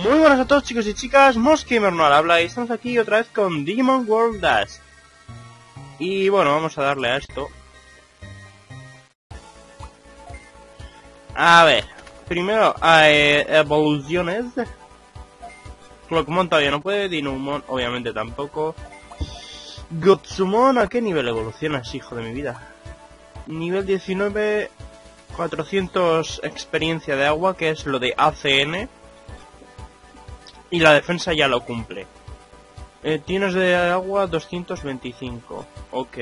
Muy buenas a todos, chicos y chicas, Mosgamer no al habla y estamos aquí otra vez con Digimon World Dash. Y bueno, vamos a darle a esto. A ver, primero evoluciones. Clockmon todavía no puede, Dinumon obviamente tampoco. Gotsumon, ¿a qué nivel evolucionas, hijo de mi vida? Nivel 19, 400 experiencia de agua, que es lo de ACN. Y la defensa ya lo cumple. Tienes de agua 225. Ok.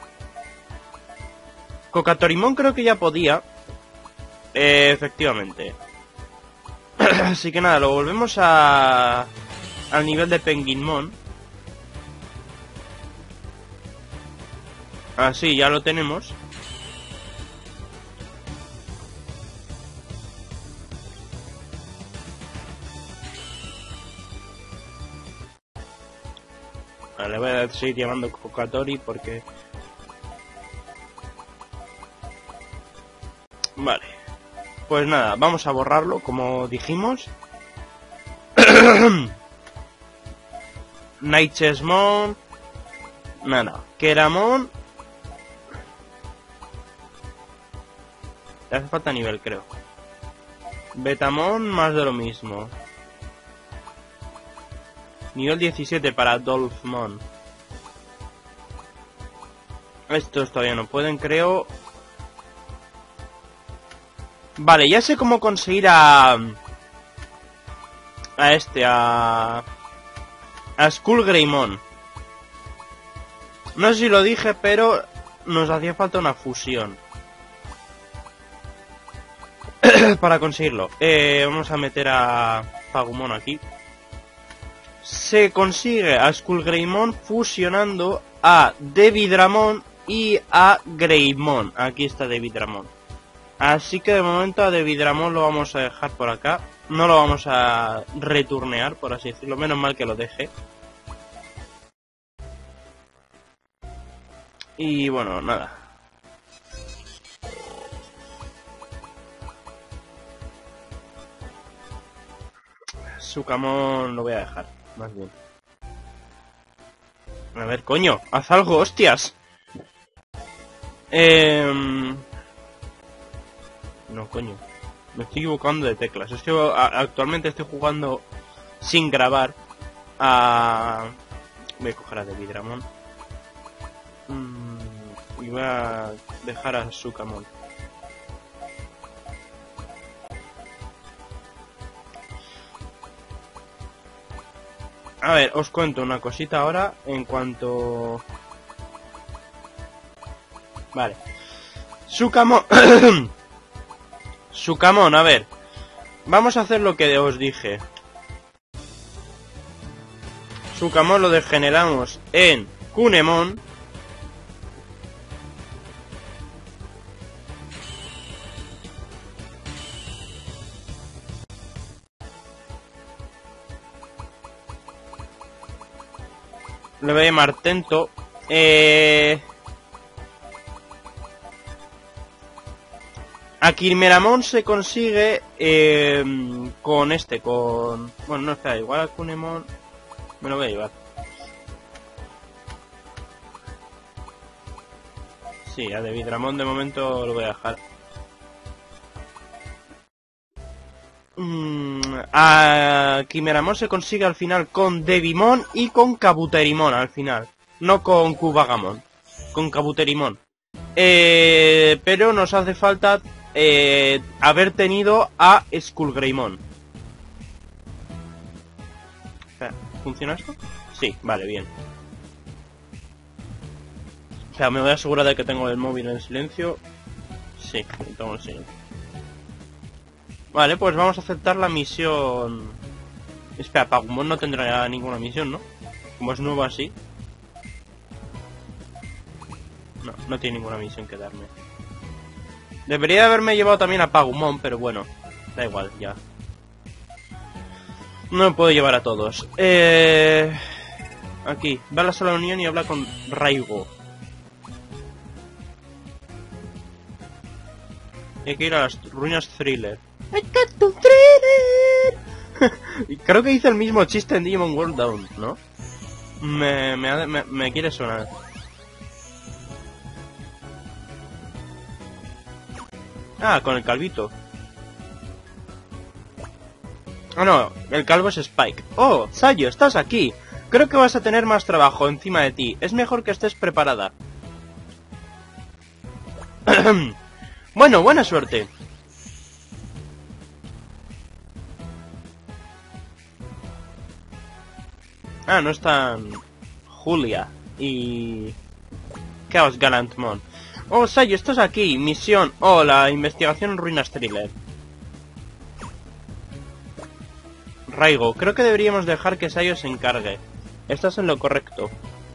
Cocatorimon creo que ya podía. Efectivamente. Así que nada, lo volvemos al nivel de Penguinmon. Así, ya lo tenemos. Le voy a seguir llamando Cocatori porque... Vale. Pues nada, vamos a borrarlo como dijimos. Nightchessmon. Nada. Keramon. Le hace falta nivel, creo. Betamon, más de lo mismo. Nivel 17 para Dolphmon. Estos todavía no pueden, creo. Vale, ya sé cómo conseguir a Skullgreymon. No sé si lo dije, pero nos hacía falta una fusión para conseguirlo. Vamos a meter a Pagumon aquí. Se consigue a Skullgreymon fusionando a Devidramon y a Greymon. Aquí está Devidramon. Así que de momento a Devidramon lo vamos a dejar por acá. No lo vamos a returnear, por así decirlo. Menos mal que lo deje. Y bueno, nada. Sukamon lo voy a dejar, más bien. A ver, coño, haz algo, hostias. No, coño. Me estoy equivocando de teclas. Actualmente estoy jugando sin grabar a... Voy a coger a Devidramon. Y voy a dejar a Sukamon. A ver, os cuento una cosita ahora en cuanto... Vale. Sukamon... Sukamon, a ver. Vamos a hacer lo que os dije. Sukamon lo degeneramos en Kunemon. Le voy a llamar Tento. A Kirmeramon se consigue con Bueno, no está igual a Kunemon. Me lo voy a llevar. Sí, a Devidramon de momento lo voy a dejar. A Kimeramon se consigue al final con Devimon y con Kabuterimon al final. No con Kubagamon. Con Kabuterimon. Pero nos hace falta haber tenido a Skullgreymon. ¿Funciona esto? Sí, vale, bien. O sea, me voy a asegurar de que tengo el móvil en silencio. Sí, tengo en silencio. Vale, pues vamos a aceptar la misión. Espera, Pagumon no tendrá ninguna misión, ¿no? Como es nuevo así. No, no tiene ninguna misión que darme. Debería haberme llevado también a Pagumon, pero bueno, da igual, ya. No me puedo llevar a todos. Aquí, va a la sala de unión y habla con Raigo. Hay que ir a las ruinas Thriller. I got to thriller. Creo que hice el mismo chiste en Digimon World Down, ¿no? Me quiere sonar. Ah, con el calvito. Ah, no, el calvo es Spike. Oh, Sayo, estás aquí. Creo que vas a tener más trabajo encima de ti. Es mejor que estés preparada. Bueno, buena suerte. Ah, no están Julia y Chaos Galantmon. Oh, Sayo, estás aquí. Misión. Oh, la investigación en ruinas Thriller. Raigo, creo que deberíamos dejar que Sayo se encargue. Estás en lo correcto.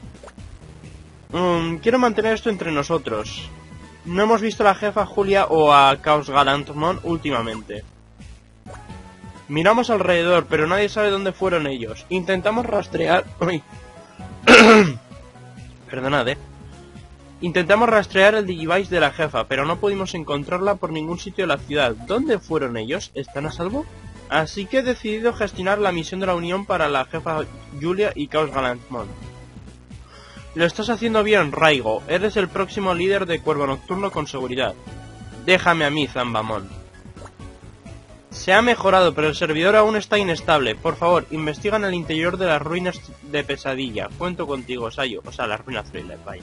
Quiero mantener esto entre nosotros. No hemos visto a la jefa Julia o a Chaos Galantmon últimamente. Miramos alrededor, pero nadie sabe dónde fueron ellos. Intentamos rastrear... Uy. Perdonad, Intentamos rastrear el Digivice de la jefa, pero no pudimos encontrarla por ningún sitio de la ciudad. ¿Dónde fueron ellos? ¿Están a salvo? Así que he decidido gestionar la misión de la Unión para la jefa Julia y Chaos Galantmon. Lo estás haciendo bien, Raigo. Eres el próximo líder de Cuervo Nocturno con seguridad. Déjame a mí, Zambamon. Se ha mejorado, pero el servidor aún está inestable. Por favor, investiga en el interior de las ruinas de Pesadilla. Cuento contigo, Sayo. O sea, las ruinas Thriller, vaya.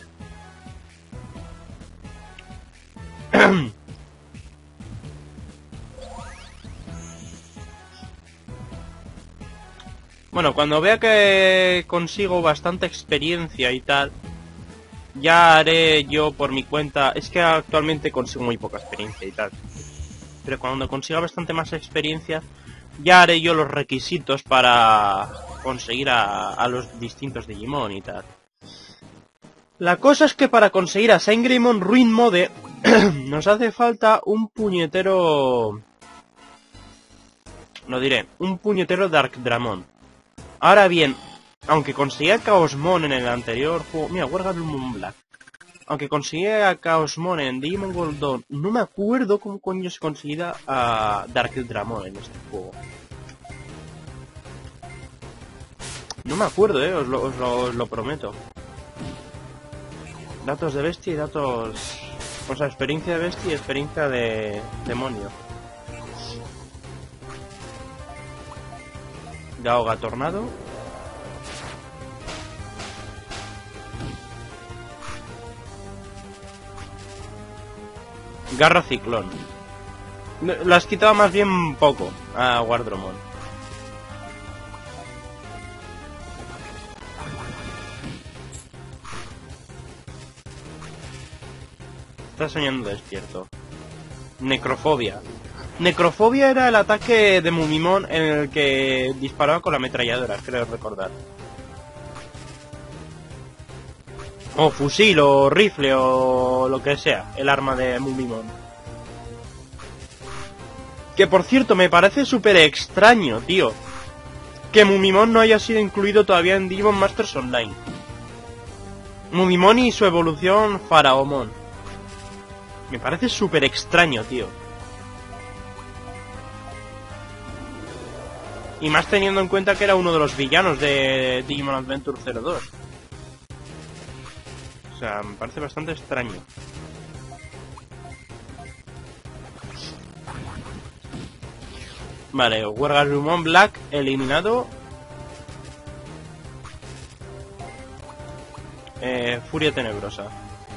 Bueno, cuando vea que consigo bastante experiencia y tal, ya haré yo por mi cuenta... Es que actualmente consigo muy poca experiencia y tal. Pero cuando consiga bastante más experiencia, ya haré yo los requisitos para conseguir a los distintos Digimon y tal. La cosa es que para conseguir a Saint-Greymon Ruin Mode nos hace falta un puñetero... Lo diré, un puñetero Darkdramon. Ahora bien, aunque conseguí a Chaosmon en el anterior juego... Mira, Wargamon Black. Aunque conseguí a Chaosmon en Digimon World Dawn, no me acuerdo cómo coño se conseguía a Darkdramon en este juego. No me acuerdo, os lo prometo. Datos de bestia y datos... O sea, experiencia de bestia y experiencia de demonio. Gaoga Tornado. Garra Ciclón. Lo has quitado más bien poco a Wardromon. Estás soñando despierto. Necrofobia. Necrofobia era el ataque de Mumimon en el que disparaba con la ametralladora, creo recordar. O fusil, o rifle, o lo que sea, el arma de Mumimon. Que por cierto, me parece súper extraño, tío, que Mumimon no haya sido incluido todavía en Digimon Masters Online. Mumimon y su evolución Faraomon. Me parece súper extraño, tío. Y más teniendo en cuenta que era uno de los villanos de Digimon Adventure 02. O sea, me parece bastante extraño. Vale, Wargamon Black eliminado. Furia Tenebrosa.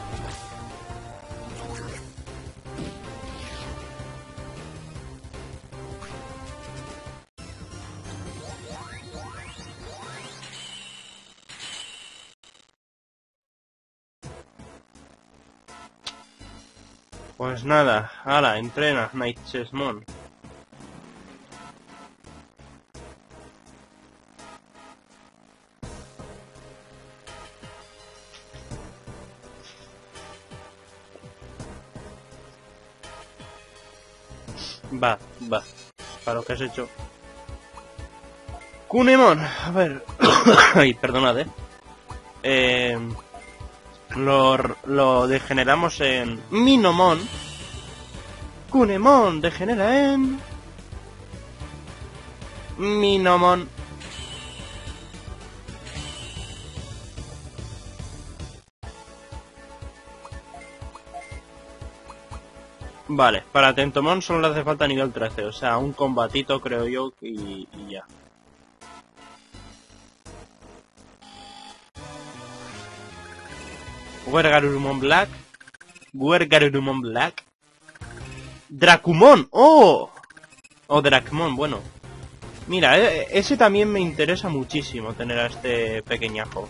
Pues nada, ala, entrena, Night Chessmon. Va. Para lo que has hecho. Kunemon, a ver. Ay, perdonad, lo degeneramos en Minomon. Kunemon degenera en Minomon. Vale, para Tentomon solo le hace falta nivel 13, o sea, un combatito creo yo y ya. Wergarurumon Black. Wergarurumon Black. Dracumon, ¡oh! O Dracmon, bueno. Mira, ese también me interesa muchísimo tener a este pequeñajo.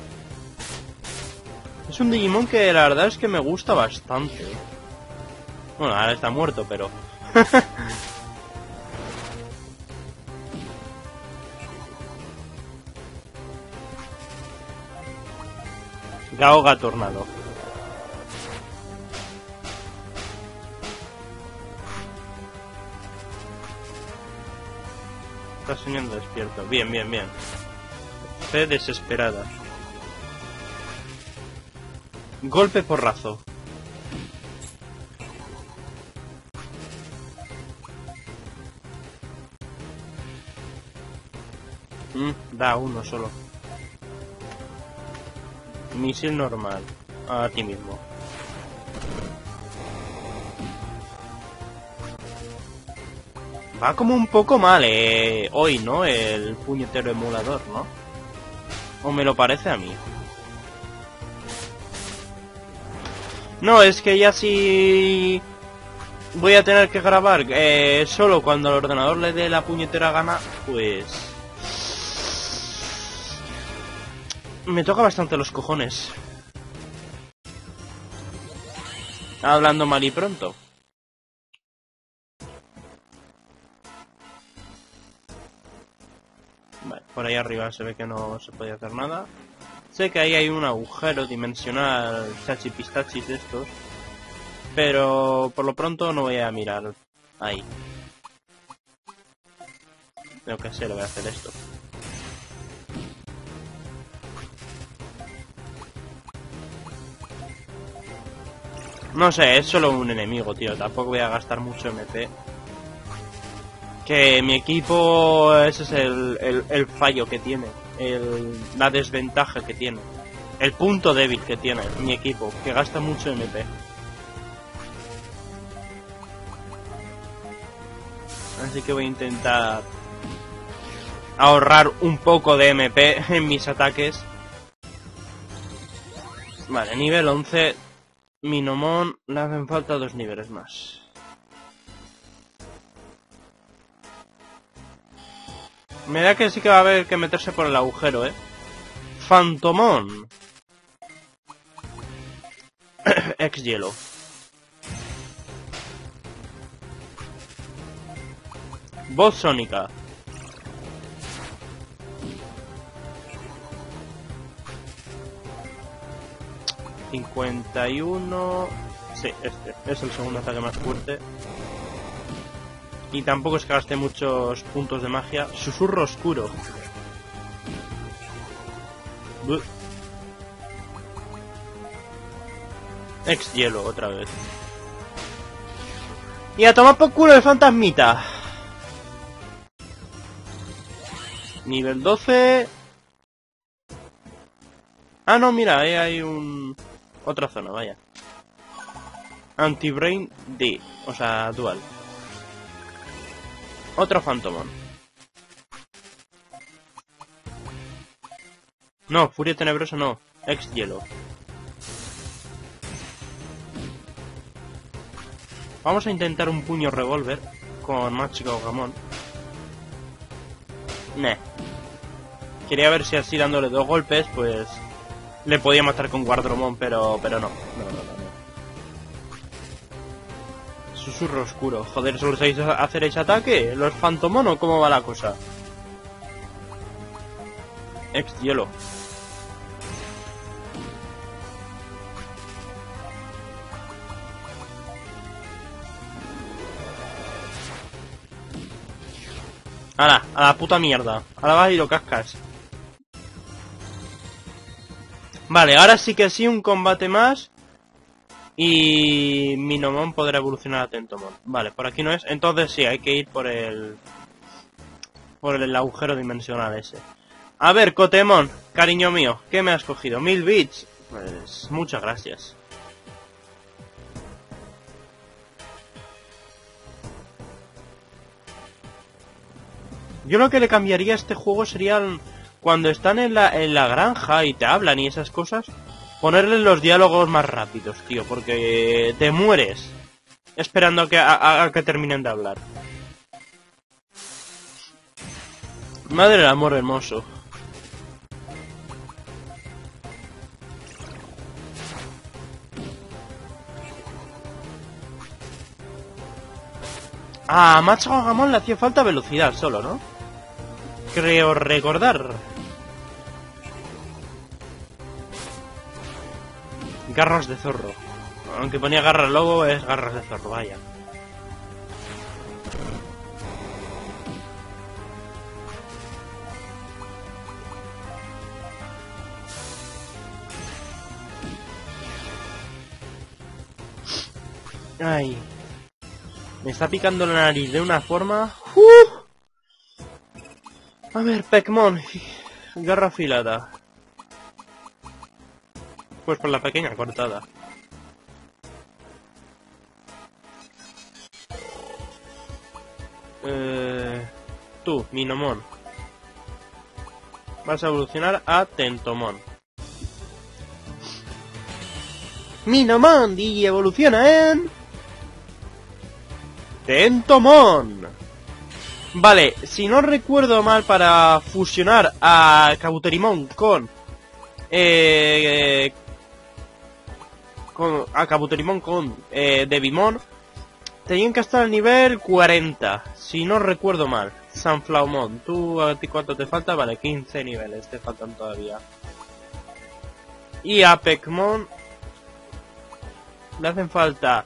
Es un Digimon que la verdad es que me gusta bastante. Bueno, ahora está muerto, pero... Gaoga Tornado. Está soñando despierto. Bien, bien, bien. Fe desesperada. Golpe porrazo. Da uno solo. Misil normal. A ti mismo. Va como un poco mal, hoy, ¿no? El puñetero emulador, ¿no? O me lo parece a mí. No, es que ya si... voy a tener que grabar solo cuando el ordenador le dé la puñetera gana, pues... me toca bastante los cojones. Hablando mal y pronto. Vale, por ahí arriba se ve que no se puede hacer nada. Sé que ahí hay un agujero dimensional chachipistachis de estos. Pero por lo pronto no voy a mirar ahí. Creo que sé, lo voy a hacer esto. No sé, es solo un enemigo, tío. Tampoco voy a gastar mucho MP. Que mi equipo, ese es el fallo que tiene. La desventaja que tiene. El punto débil que tiene mi equipo, que gasta mucho MP. Así que voy a intentar ahorrar un poco de MP en mis ataques. Vale, nivel 11. Minomon, le hacen falta 2 niveles más. Me da que sí que va a haber que meterse por el agujero, Phantomon. Ex hielo. Voz sónica. ...51... Sí, este es el segundo ataque más fuerte. Y tampoco es que gaste muchos puntos de magia. Susurro oscuro. Ex hielo otra vez. Y a tomar por culo el fantasmita. Nivel 12. Ah, no, mira, ahí hay otra zona, vaya. Anti-Brain D, o sea, dual. Otro Phantomon. No, Furia Tenebrosa no. Ex hielo. Vamos a intentar un puño revólver con Mágica Ogamon. Nah. Quería ver si así dándole 2 golpes, pues... le podía matar con Guardromon, pero no. Susurro oscuro. Joder, ¿solo sabéis hacer ese ataque? ¿Los Phantomon o cómo va la cosa? Ex hielo. ¡Hala! A la puta mierda. Ahora vas y lo cascas. Vale, ahora sí que sí, un combate más. Y Minomon podrá evolucionar a Tentomon. Vale, por aquí no es. Entonces sí, hay que ir por el... por el agujero dimensional ese. A ver, Cotemon, cariño mío, ¿qué me has cogido? 1000 bits. Pues muchas gracias. Yo lo que le cambiaría a este juego sería cuando están en la granja y te hablan y esas cosas, ponerles los diálogos más rápidos, tío, porque te mueres esperando a que terminen de hablar. Madre del amor hermoso. A Macho Gamón le hacía falta velocidad solo, ¿no? Creo recordar. Garras de zorro. Aunque ponía garras lobo, es garras de zorro, vaya. Ay. Me está picando la nariz de una forma... A ver, Pekmon. Garra afilada. Pues por la pequeña cortada. Tú, Minomon. Vas a evolucionar a Tentomon. Minomon y evoluciona en... Tentomon. Vale, si no recuerdo mal, para fusionar a Kabuterimon con Kabuterimon con Devimon, tenían que estar al nivel 40, si no recuerdo mal. Sunflowmon, ¿tú a ti cuánto te falta? Vale, 15 niveles te faltan todavía. Y a Pekmon le hacen falta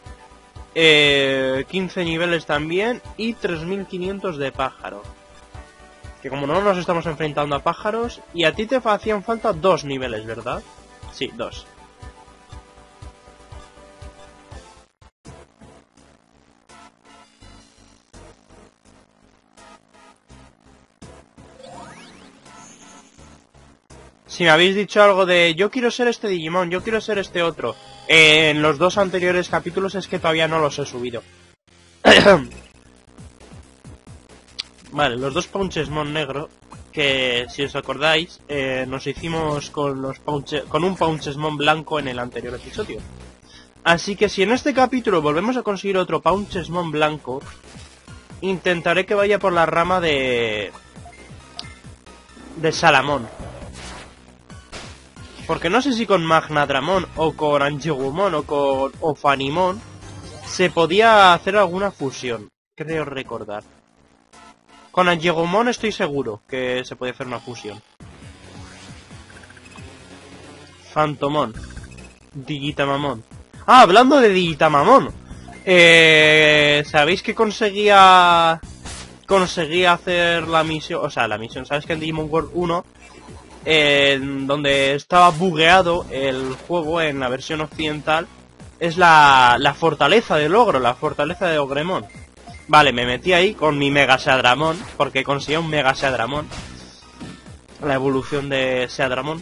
15 niveles también y 3500 de pájaro. Que como no nos estamos enfrentando a pájaros, y a ti te hacían falta 2 niveles, ¿verdad? Sí, 2. Si me habéis dicho algo de yo quiero ser este Digimon, yo quiero ser este otro, en los 2 anteriores capítulos es que todavía no los he subido. Vale, los 2 Pouchesmon negro, que si os acordáis, nos hicimos con un Pouchesmon blanco en el anterior episodio. Así que si en este capítulo volvemos a conseguir otro Pouchesmon blanco, intentaré que vaya por la rama de Salamón. Porque no sé si con Magnadramon o con Angewomon o con Ofanimon se podía hacer alguna fusión, creo recordar. Con Angewomon estoy seguro que se puede hacer una fusión. Phantomon. Digitamamon. Ah, hablando de Digitamamon. ¿Sabéis que conseguía hacer la misión? O sea, la misión, ¿sabes que en Digimon World 1... donde estaba bugueado el juego en la versión occidental, es la fortaleza del ogro, la fortaleza de Ogremon? Vale, me metí ahí con mi Mega Seadramon, porque conseguí un Mega Seadramon, la evolución de Seadramon.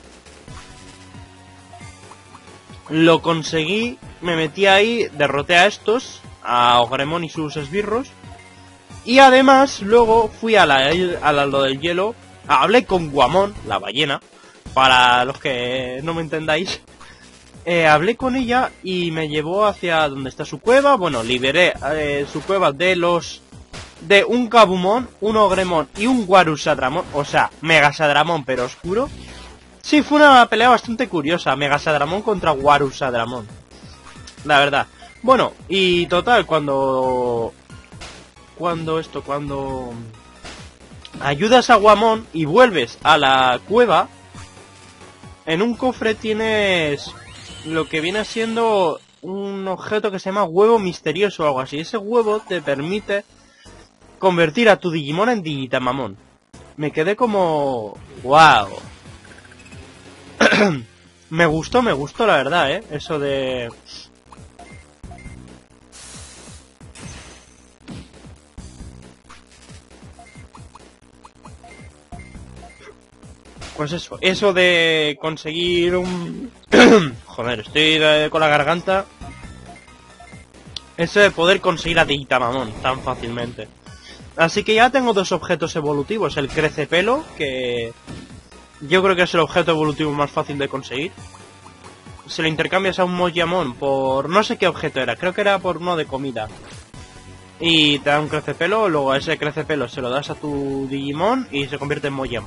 Lo conseguí, me metí ahí, derroté a estos, a Ogremon y sus esbirros, y además luego fui a lo del hielo. Hablé con Guamon, la ballena, para los que no me entendáis. Hablé con ella y me llevó hacia donde está su cueva. Bueno, liberé su cueva de un Kabumon, un Ogremon y un Warusadramon. O sea, Megasadramon pero oscuro. Sí, fue una pelea bastante curiosa, Megasadramon contra Warusadramon, la verdad. Bueno, y total, cuando ayudas a Guamon y vuelves a la cueva, en un cofre tienes lo que viene siendo un objeto que se llama huevo misterioso o algo así. Ese huevo te permite convertir a tu Digimon en Digitamamon. Me quedé como... ¡wow! me gustó la verdad, eso de... Pues eso de conseguir un... Joder, estoy con la garganta. Eso de poder conseguir a Titanamon tan fácilmente. Así que ya tengo dos objetos evolutivos. El crecepelo, que yo creo que es el objeto evolutivo más fácil de conseguir. Se lo intercambias a un Mojamon por... no sé qué objeto era, creo que era por uno de comida. Y te da un crecepelo, luego a ese crecepelo se lo das a tu Digimon y se convierte en Mojamon.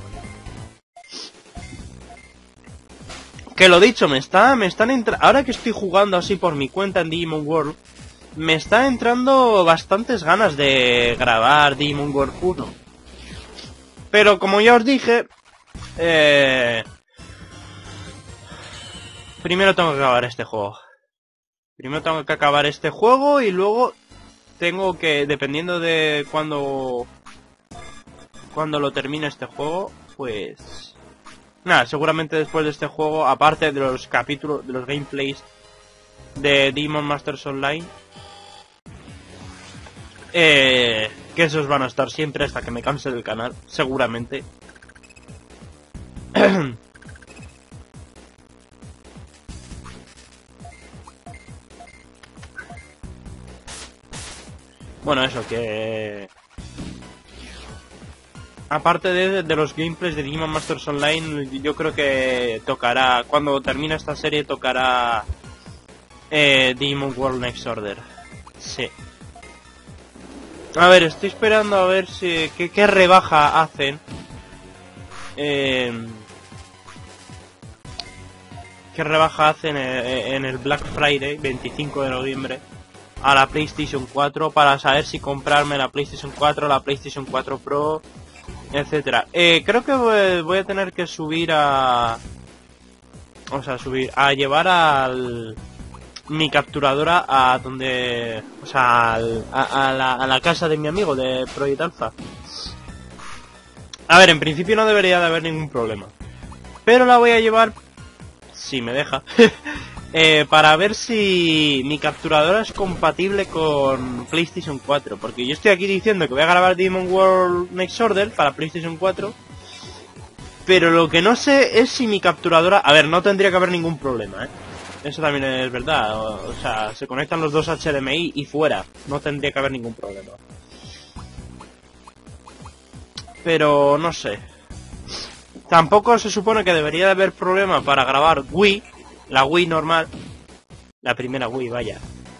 Que lo dicho, me están entrando... Ahora que estoy jugando así por mi cuenta en Digimon World, me está entrando bastantes ganas de grabar Digimon World 1. Pero como ya os dije... Primero tengo que acabar este juego. Primero tengo que acabar este juego y luego tengo que, dependiendo de cuando lo termine este juego, pues... Nada, seguramente después de este juego, aparte de los capítulos, de los gameplays de Digimon Masters Online, que esos van a estar siempre hasta que me canse del canal, seguramente. Bueno, eso, que... Aparte de los gameplays de Digimon Masters Online, yo creo que tocará, cuando termine esta serie, tocará Digimon World Next Order. Sí. A ver, estoy esperando a ver si qué rebaja hacen. ¿Qué rebaja hacen en el Black Friday, 25 de noviembre, a la PlayStation 4, para saber si comprarme la PlayStation 4, la PlayStation 4 Pro, etcétera. Creo que voy a tener que subir a... O sea, a llevar mi capturadora a donde... O sea, a la casa de mi amigo de Project Alpha. A ver, en principio no debería de haber ningún problema. Pero la voy a llevar, si me deja, para ver si mi capturadora es compatible con PlayStation 4. Porque yo estoy aquí diciendo que voy a grabar Digimon World Next Order para PlayStation 4. Pero lo que no sé es si mi capturadora... A ver, no tendría que haber ningún problema, ¿eh? Eso también es verdad. O sea, se conectan los dos HDMI y fuera. No tendría que haber ningún problema. Pero no sé. Tampoco se supone que debería de haber problema para grabar Wii. La Wii normal. La primera Wii, vaya.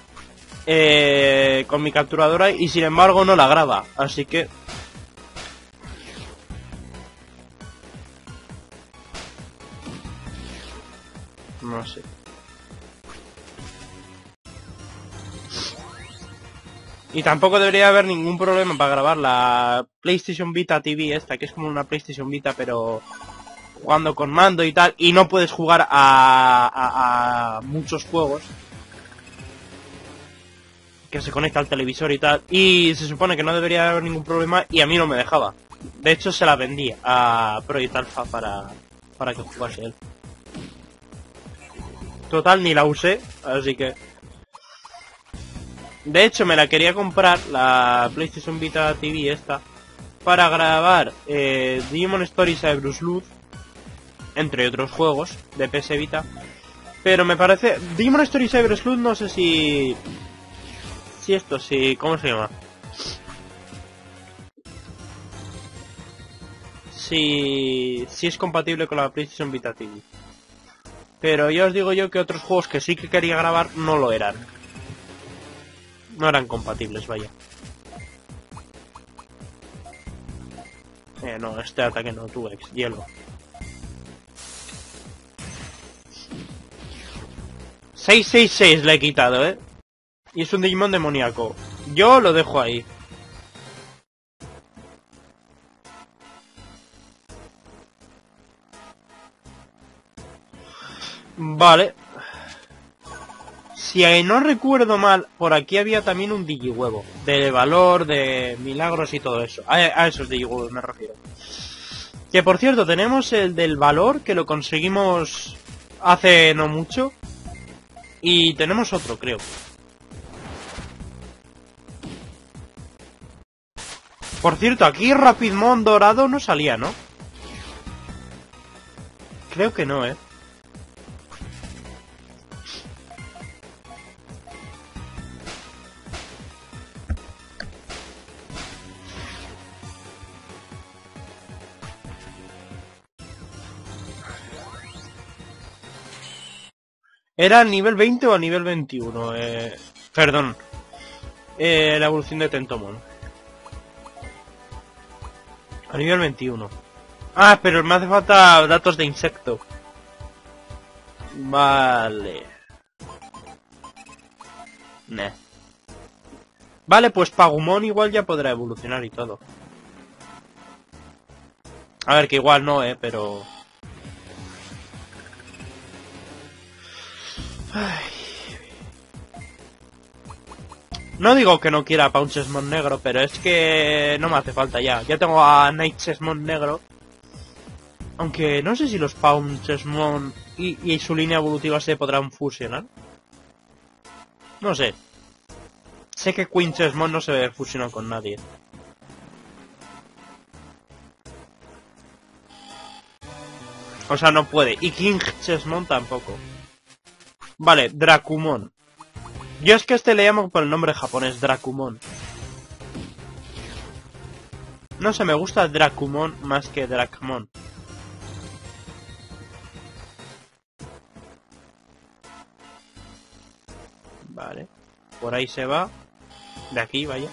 Con mi capturadora y sin embargo no la graba. Así que... no sé. Y tampoco debería haber ningún problema para grabar la PlayStation Vita TV esta, que es como una PlayStation Vita pero jugando con mando y tal, y no puedes jugar a muchos juegos que se conecta al televisor y tal, y se supone que no debería haber ningún problema y a mí no me dejaba. De hecho se la vendía a Project Alpha para que jugase él. Total, ni la usé, así que... De hecho, me la quería comprar, la PlayStation Vita TV esta, para grabar Digimon Story Cyberus Luz, entre otros juegos de PS Vita. Pero me parece... Digimon Story Cyberus Luz no sé si... ¿Cómo se llama? Si es compatible con la PlayStation Vita TV. Pero ya os digo yo que otros juegos que sí que quería grabar no lo eran. No eran compatibles, vaya. No, este ataque no, tu ex, hielo. 666 le he quitado, ¿eh? Y es un Digimon demoníaco. Yo lo dejo ahí. Vale. Si no recuerdo mal, por aquí había también un Digihuevo. De valor, de milagros y todo eso. A esos Digihuevos me refiero. Que por cierto, tenemos el del valor, que lo conseguimos hace no mucho. Y tenemos otro, creo. Por cierto, aquí Rapidmon dorado no salía, ¿no? Creo que no, ¿eh? ¿Era al nivel 20 o al nivel 21? Perdón. La evolución de Tentomon. A nivel 21. Ah, pero me hace falta datos de insecto. Vale. Nah. Vale, pues Pagumon igual ya podrá evolucionar y todo. A ver, que igual no, pero... Ay. No digo que no quiera a Pouncesmon negro, pero es que no me hace falta ya. Ya tengo a Nightsesmon negro. Aunque no sé si los Pouncesmon y su línea evolutiva se podrán fusionar. No sé. Sé que Quinchesmon no se fusiona con nadie. O sea, no puede. Y Kingchesmon tampoco. Vale, Dracumon. Yo es que este le llamo por el nombre japonés, Dracumon. No sé, me gusta Dracumon más que Dracmon. Vale. Por ahí se va. De aquí, vaya.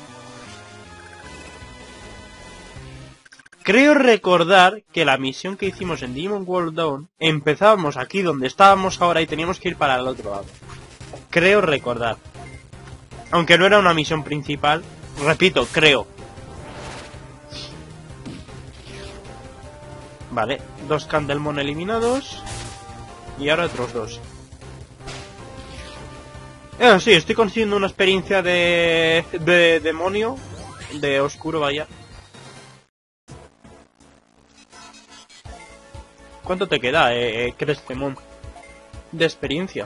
Creo recordar que la misión que hicimos en Digimon World Dawn empezábamos aquí donde estábamos ahora y teníamos que ir para el otro lado. Creo recordar. Aunque no era una misión principal. Repito, creo. Vale, 2 Candelmon eliminados. Y ahora otros 2. Sí, estoy consiguiendo una experiencia de demonio. De oscuro, vaya. ¿Cuánto te queda, Crestemon? De experiencia.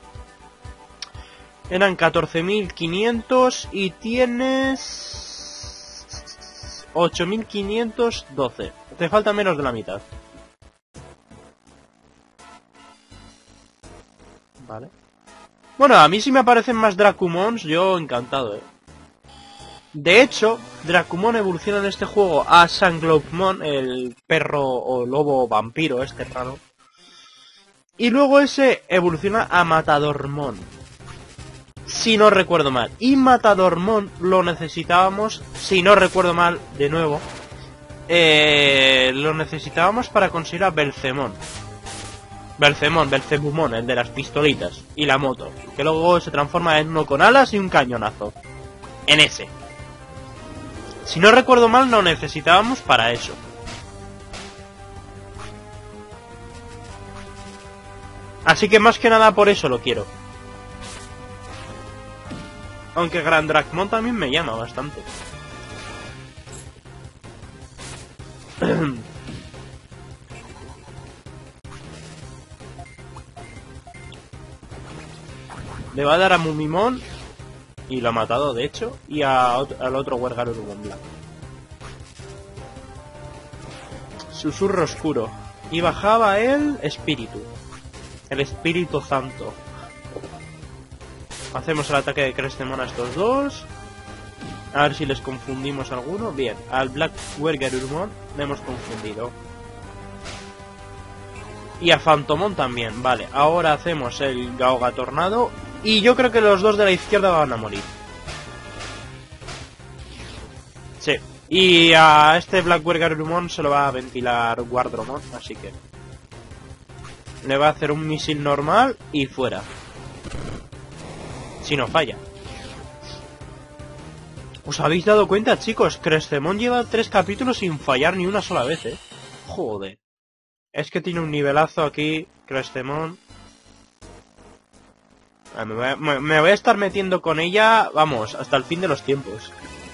Eran 14.500 y tienes... 8.512. Te falta menos de la mitad. Vale. Bueno, a mí si me aparecen más Dracumons, yo encantado, De hecho, Dracumon evoluciona en este juego a Sanglopmon, el perro o lobo vampiro este raro. Y luego ese evoluciona a Matadormon. Si no recuerdo mal. Y Matadormon lo necesitábamos, si no recuerdo mal, de nuevo. Lo necesitábamos para conseguir a Belzemon. Belzebumon, el de las pistolitas. Y la moto. Que luego se transforma en uno con alas y un cañonazo. En ese. Si no recuerdo mal, lo necesitábamos para eso. Así que más que nada por eso lo quiero. Aunque Grand Dracmon también me llama bastante. Le va a dar a Mumimon. Y lo ha matado, de hecho. Y al otro Wergarurumon Black. Susurro oscuro. Y bajaba el espíritu. El espíritu santo. Hacemos el ataque de Crestemon a estos dos. A ver si les confundimos alguno. Bien, al Black Wergarurumon le hemos confundido. Y a Phantomon también. Vale, ahora hacemos el Gaoga Tornado. Y yo creo que los dos de la izquierda van a morir. Sí. Y a este Black Wergarurumon se lo va a ventilar Guardromon, así que... le va a hacer un misil normal y fuera. Si no falla. ¿Os habéis dado cuenta, chicos? Crestemon lleva 3 capítulos sin fallar ni una sola vez, Joder. Es que tiene un nivelazo aquí, Crestemon. Me voy a estar metiendo con ella, vamos, hasta el fin de los tiempos.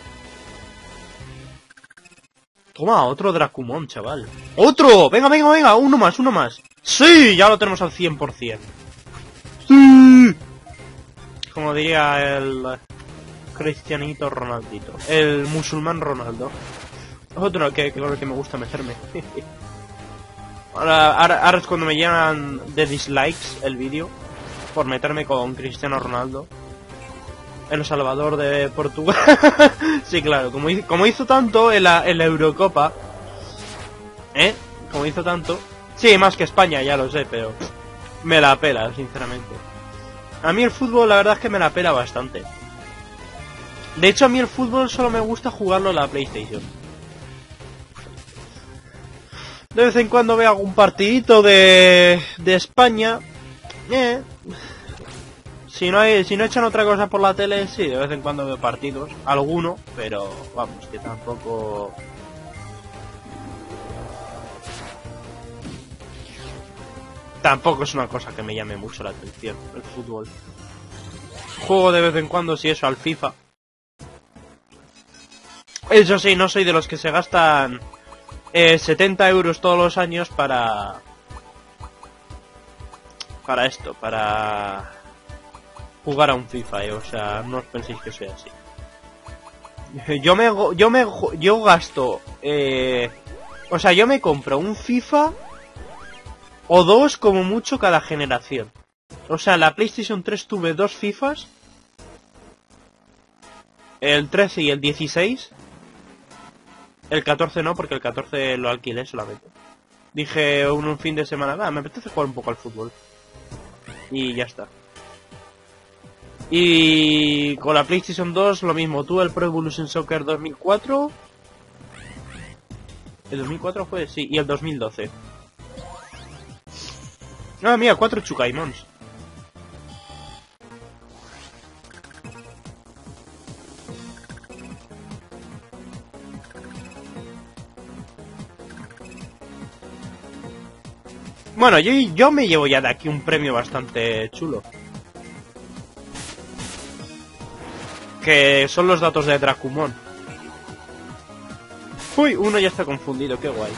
Toma, otro Dracumon, chaval. ¡Otro! ¡Venga, venga, venga! ¡Uno más, uno más! ¡Sí! Ya lo tenemos al 100%. ¡Sí! Como diría el... Cristianito Ronaldito. El musulmán Ronaldo. Otro que me gusta meterme. Ahora es cuando me llenan de dislikes el vídeo por meterme con Cristiano Ronaldo, el Salvador de Portugal. Sí, claro, como hizo tanto en la Eurocopa, como hizo tanto, sí, más que España, ya lo sé, pero me la pela, sinceramente. A mí el fútbol, la verdad es que me la pela bastante. De hecho, a mí el fútbol solo me gusta jugarlo en la PlayStation. De vez en cuando veo algún partidito de España. Si no echan otra cosa por la tele, sí, de vez en cuando veo partidos. Alguno, pero vamos, que tampoco... Tampoco es una cosa que me llame mucho la atención, el fútbol. Juego de vez en cuando, si eso, al FIFA. Eso sí, no soy de los que se gastan 70 euros todos los años para esto, para jugar a un FIFA, o sea, no os penséis que soy así. Yo gasto, o sea, yo me compro un FIFA o dos como mucho cada generación. O sea, la PlayStation 3 tuve dos FIFAs, el 13 y el 16. El 14 no, porque el 14 lo alquilé solamente. Dije un fin de semana, me apetece jugar un poco al fútbol. Y ya está. Y con la PlayStation 2 lo mismo. Tuve el Pro Evolution Soccer 2004. ¿El 2004 fue? Sí, y el 2012. Ah, mira, 4 Chukaimons. Bueno, yo me llevo ya de aquí un premio bastante chulo. Que son los datos de Dracumon. Uy, uno ya está confundido, qué guay.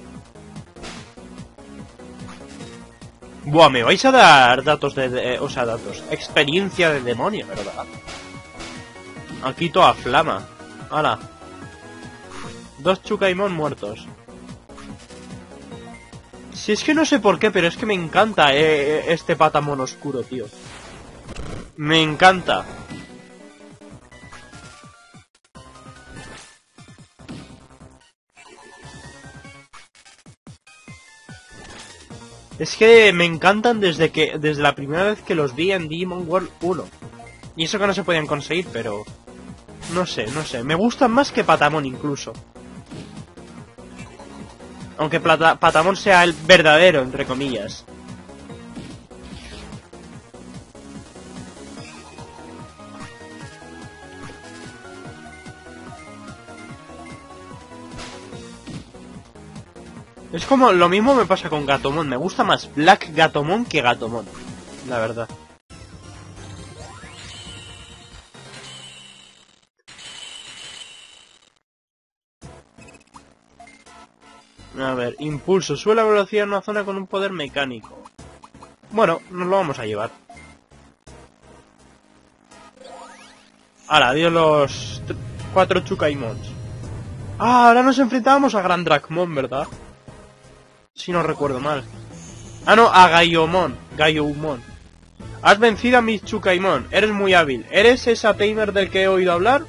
Buah, me vais a dar datos o sea, datos. Experiencia de demonio, ¿verdad? Aquí toda flama. ¡Hala! 2 Chukaimon muertos. Si es que no sé por qué, pero es que me encanta este Patamon oscuro, tío. Me encanta. Es que me encantan desde la primera vez que los vi en Digimon World 1. Y eso que no se podían conseguir, pero... No sé. Me gustan más que Patamon incluso. Aunque Patamon sea el verdadero, entre comillas. Es como, lo mismo me pasa con Gatomon. Me gusta más Black Gatomon que Gatomon, la verdad. A ver, impulso. Sube la velocidad en una zona con un poder mecánico. Bueno, nos lo vamos a llevar. Ahora, adiós los 4 Chukaimons. Ah, ahora nos enfrentábamos a Gran Dracmon, ¿verdad? Si no recuerdo mal. Ah, no, a Gaiomon. Has vencido a mis Chukaimon. Eres muy hábil. ¿Eres esa tamer del que he oído hablar?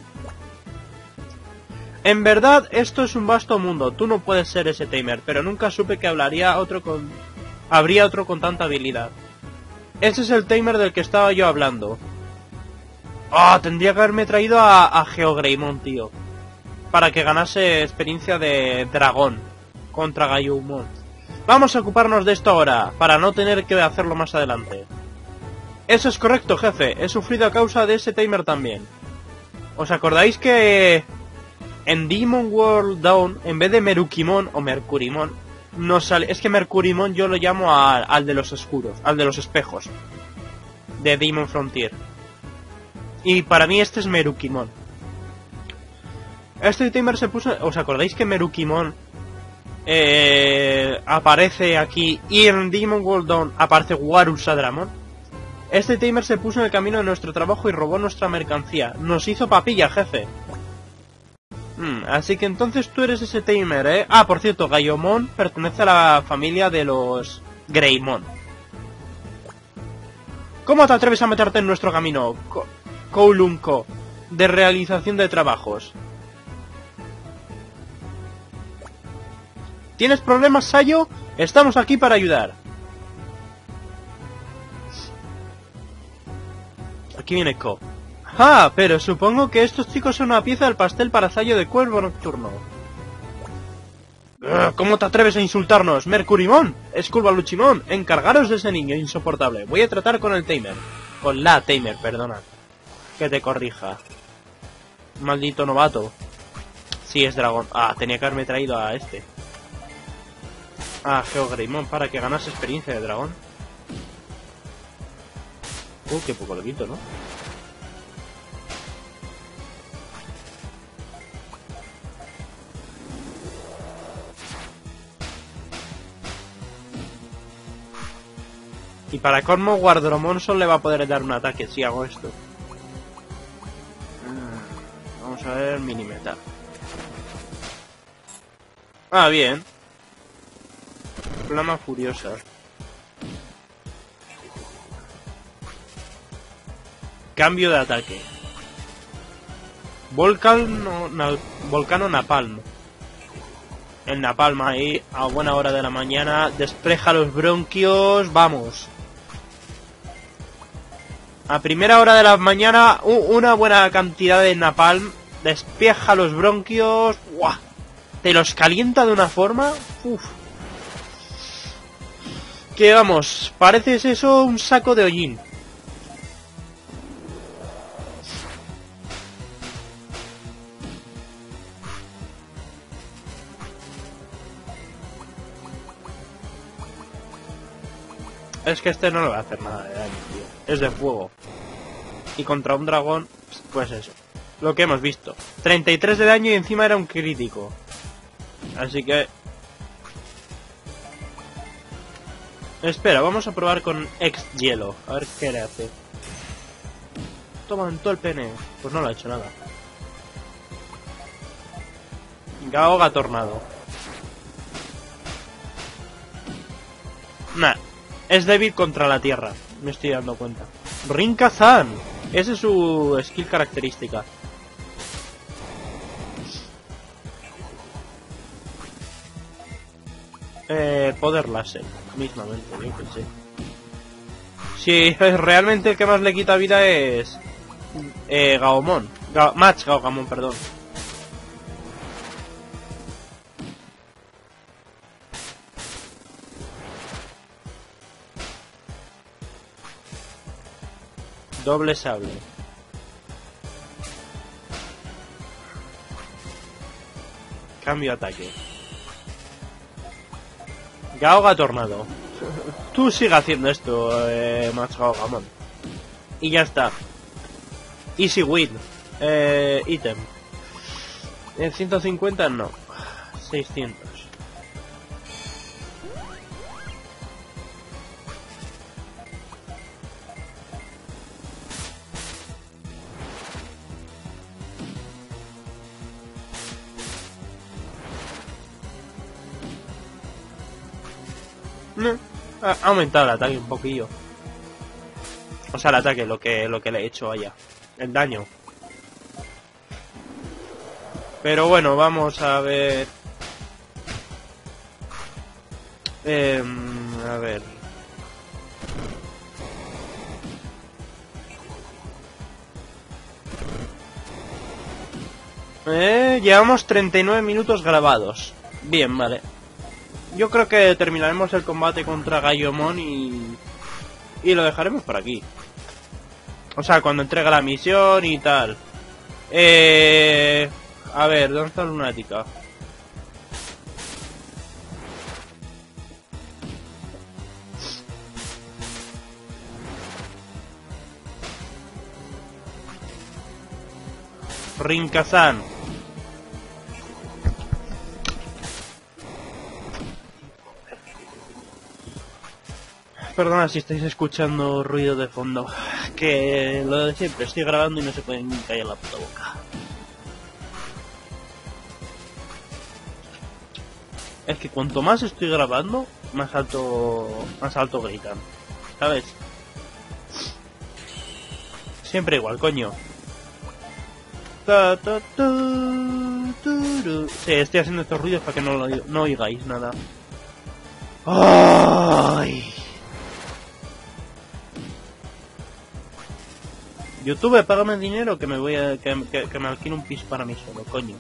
En verdad, esto es un vasto mundo. Tú no puedes ser ese tamer, pero nunca supe que habría otro con tanta habilidad. Ese es el tamer del que estaba yo hablando. Ah, tendría que haberme traído a Geogreymon, tío. Para que ganase experiencia de dragón contra Gaiomon. Vamos a ocuparnos de esto ahora, para no tener que hacerlo más adelante. Eso es correcto, jefe. He sufrido a causa de ese tamer también. ¿Os acordáis que en Digimon World Dawn, en vez de Merukimon o Mercurimon, nos sale... Es que Mercurimon yo lo llamo al de los oscuros, al de los espejos, de Digimon Frontier. Y para mí este es Merukimon. Este tamer se puso... ¿Os acordáis que Merukimon aparece aquí y en Digimon World Dawn aparece Warusadramon? Este tamer se puso en el camino de nuestro trabajo y robó nuestra mercancía. Nos hizo papilla, jefe. Así que entonces tú eres ese Tamer, ¿eh? Ah, por cierto, Gaiomon pertenece a la familia de los Greymon. ¿Cómo te atreves a meterte en nuestro camino, Kowloon-ko, de realización de trabajos? ¿Tienes problemas, Sayo? Estamos aquí para ayudar. Aquí viene Ko. Ah, pero supongo que estos chicos son una pieza del pastel para Sayo de Cuervo Nocturno. ¿Cómo te atreves a insultarnos? Mercurymon, Skullbaluchimon, encargaros de ese niño insoportable. Voy a tratar con el Tamer. Con la Tamer, perdona. Que te corrija. Maldito novato. Sí, es dragón. Ah, tenía que haberme traído a este. Ah, GeoGreymon, para que ganase experiencia de dragón. Qué poco lo quito, ¿no? Y para colmo, Guardromon solo le va a poder dar un ataque si hago esto. Vamos a ver, Minimeta. Ah, bien. Flama furiosa. Cambio de ataque. Volcano Napalm. El Napalm ahí, a buena hora de la mañana. Despeja los bronquios. Vamos. A primera hora de la mañana, una buena cantidad de Napalm. Despeja los bronquios. ¡Guau! Te los calienta de una forma. Uf. Que vamos, pareces eso un saco de hollín. Es que este no le va a hacer nada de daño, tío. Es de fuego. Y contra un dragón, pues eso. Lo que hemos visto. 33 de daño y encima era un crítico. Así que... Espera, vamos a probar con ex hielo. A ver qué le hace. Toma en todo el pene. Pues no le ha hecho nada. Gaoga Tornado. Nah. Es débil contra la tierra. Me estoy dando cuenta. Rinka-san. Esa es su skill característica. Poder láser. Mismamente, yo que sé. Si realmente el que más le quita vida es... Gaomon. Match Gaogamon, perdón. Doble sable. Cambio ataque. Gaoga Tornado. Tú sigue haciendo esto, Match Gaogamon. Y ya está. Easy win. Ítem. En 150 no. 600. Ha aumentado el ataque un poquillo. O sea, el ataque, lo que le he hecho allá. El daño. Pero bueno, vamos a ver. A ver. Llevamos 39 minutos grabados. Bien, vale. Yo creo que terminaremos el combate contra Gaiomon y lo dejaremos por aquí. O sea, cuando entrega la misión y tal. A ver, ¿dónde está la lunática? Rinka-san. Perdona si estáis escuchando ruido de fondo. Que lo de siempre, estoy grabando y no se pueden callar la puta boca. es que cuanto más estoy grabando, más alto gritan, ¿sabes? Siempre igual, coño. Sí, estoy haciendo estos ruidos para que no oigáis nada. ¡Ay! YouTube, págame dinero que me voy a... que me alquile un piso para mí solo, coño.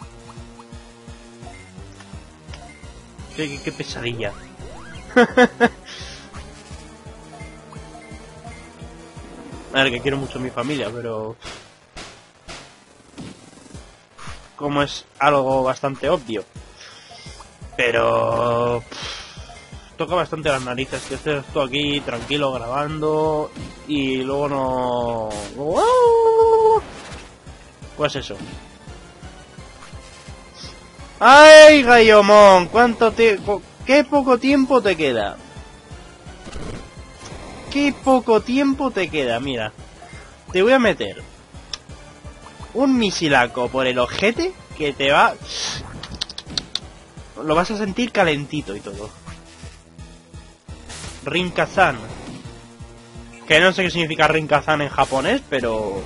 Qué pesadilla. A ver, que quiero mucho a mi familia, pero... como es algo bastante obvio. Pero... toca bastante las narices que estés tú aquí tranquilo grabando y luego no... Pues eso. ¡Ay, Gallomón! ¿Cuánto tiempo? ¿Qué poco tiempo te queda? ¿Qué poco tiempo te queda? Mira, te voy a meter un misilaco por el ojete que te va... lo vas a sentir calentito y todo. Rinkazan. Que no sé qué significa Rinkazan en japonés, pero...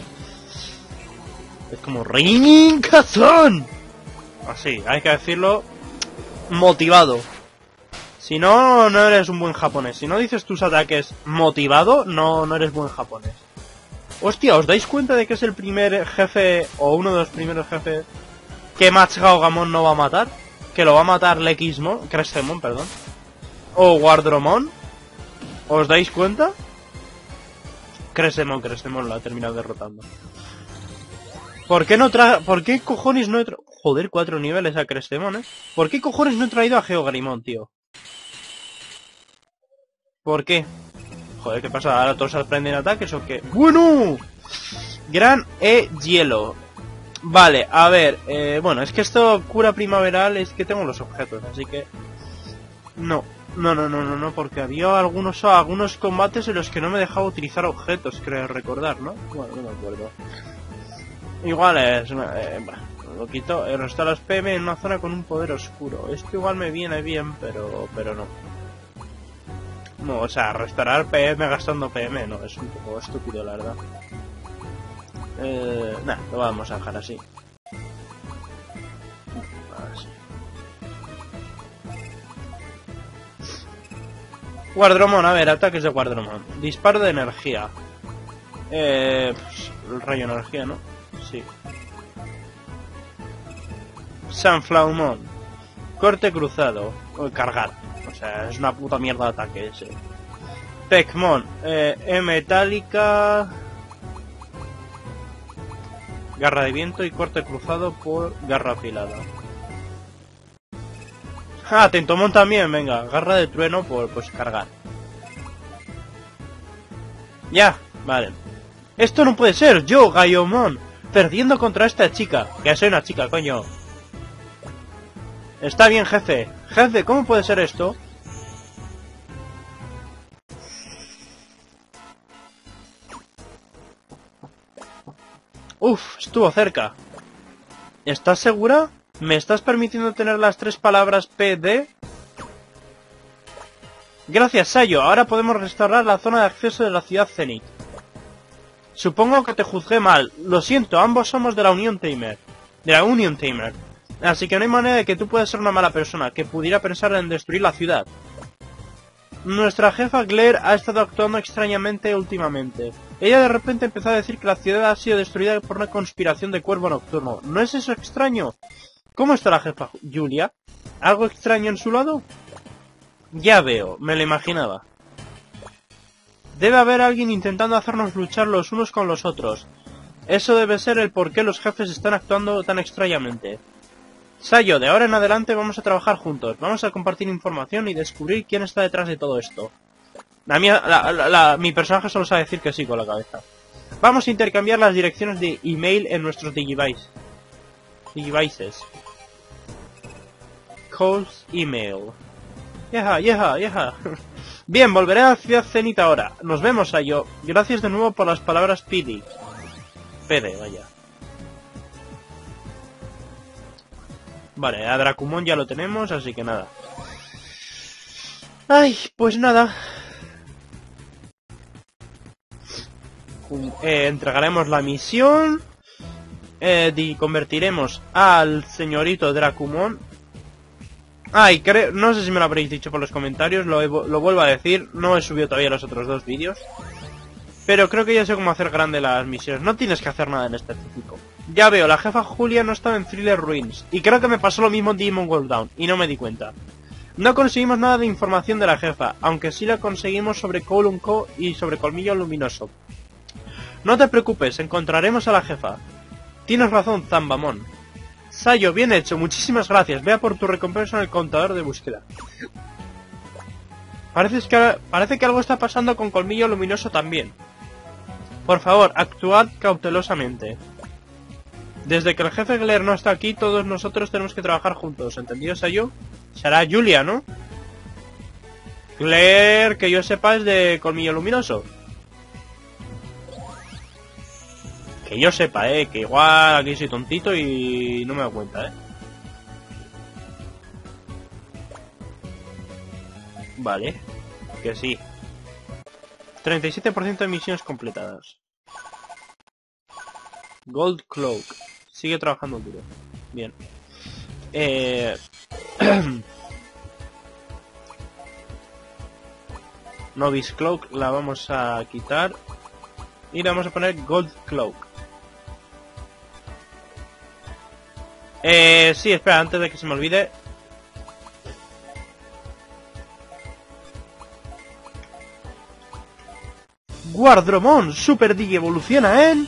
es como Rinkazan. Así, hay que decirlo motivado. Si no, no eres un buen japonés. Si no dices tus ataques motivado, no eres buen japonés. Hostia, ¿os dais cuenta de que es el primer jefe, o uno de los primeros jefes, que Matsugaogamon no va a matar? Que lo va a matar Crestemon, perdón. O Guardromon. ¿Os dais cuenta? Crestemon lo ha terminado derrotando. ¿Por qué cojones no he traído... joder, 4 niveles a Crestemon, eh? ¿Por qué cojones no he traído a Geogrimon, tío? ¿Por qué? Joder, ¿qué pasa? ¿Ahora todos aprenden ataques o qué? ¡Bueno! Gran hielo. Vale, a ver, bueno, es que esto cura primaveral es que tengo los objetos, así que... No, porque había algunos combates en los que no me dejaba utilizar objetos, creo recordar, ¿no? Bueno, no me acuerdo. Igual es... lo quito, resta las PM en una zona con un poder oscuro. Esto igual me viene bien, pero no. No, o sea, restaurar PM gastando PM, no, es un poco estúpido, la verdad. Nada, lo vamos a dejar así. Así. Guardromon, a ver, ataques de Guardromon. Disparo de energía. Pues, el rayo de energía, ¿no? Sí. Sunflaumon. Corte cruzado. O cargar. O sea, es una puta mierda de ataque ese. Tecmon. Metálica. Garra de viento y corte cruzado por garra afilada. Ah, Tentomon también, venga. Garra de trueno por pues cargar. Ya, vale. Esto no puede ser, yo, Gallomon, perdiendo contra esta chica. Que soy una chica, coño. Está bien, jefe. Jefe, ¿cómo puede ser esto? Uf, estuvo cerca. ¿Estás segura? ¿Me estás permitiendo tener las 3 palabras PD? Gracias, Sayo. Ahora podemos restaurar la zona de acceso de la ciudad Zenith. Supongo que te juzgué mal. Lo siento, ambos somos de la Union Tamer. Así que no hay manera de que tú puedas ser una mala persona que pudiera pensar en destruir la ciudad. Nuestra jefa Claire ha estado actuando extrañamente últimamente. Ella de repente empezó a decir que la ciudad ha sido destruida por una conspiración de Cuervo Nocturno. ¿No es eso extraño? ¿Cómo está la jefa Julia? ¿Algo extraño en su lado? Ya veo, me lo imaginaba. Debe haber alguien intentando hacernos luchar los unos con los otros. Eso debe ser el por qué los jefes están actuando tan extrañamente. Sayo, de ahora en adelante vamos a trabajar juntos. Vamos a compartir información y descubrir quién está detrás de todo esto. Mi personaje solo sabe decir que sí con la cabeza. Vamos a intercambiar las direcciones de email en nuestros Digivices. Calls email. Yeah. Bien, volveré a la ciudad Zenith ahora. Nos vemos, Sayo. Gracias de nuevo por las palabras PD, vaya. Vale, a Dracumon ya lo tenemos, así que nada. Ay, pues nada. Entregaremos la misión. Y convertiremos al señorito Dracumon. Ay, no sé si me lo habréis dicho por los comentarios, lo vuelvo a decir. No he subido todavía los otros dos vídeos. Pero creo que ya sé cómo hacer grande las misiones. No tienes que hacer nada en específico. Ya veo, la jefa Julia no estaba en Thriller Ruins. Y creo que me pasó lo mismo en Digimon World Down. Y no me di cuenta. No conseguimos nada de información de la jefa. Aunque sí la conseguimos sobre Kowloon Co. y sobre Colmillo Luminoso. No te preocupes, encontraremos a la jefa. Tienes razón, Zambamon. Sayo, bien hecho, muchísimas gracias. Vea por tu recompensa en el contador de búsqueda. Parece que algo está pasando con Colmillo Luminoso también. Por favor, actuad cautelosamente. Desde que el jefe Glare no está aquí, todos nosotros tenemos que trabajar juntos. ¿Entendido, Sayo? Será Julia, ¿no? Glare, que yo sepa, es de Colmillo Luminoso. Que yo sepa, que igual aquí soy tontito y no me doy cuenta, Vale, que sí. 37% de misiones completadas. Gold Cloak. Sigue trabajando duro. Bien. Novice Cloak la vamos a quitar. Y le vamos a poner Gold Cloak. Sí, espera, antes de que se me olvide. Guardromon Super Digi evoluciona en...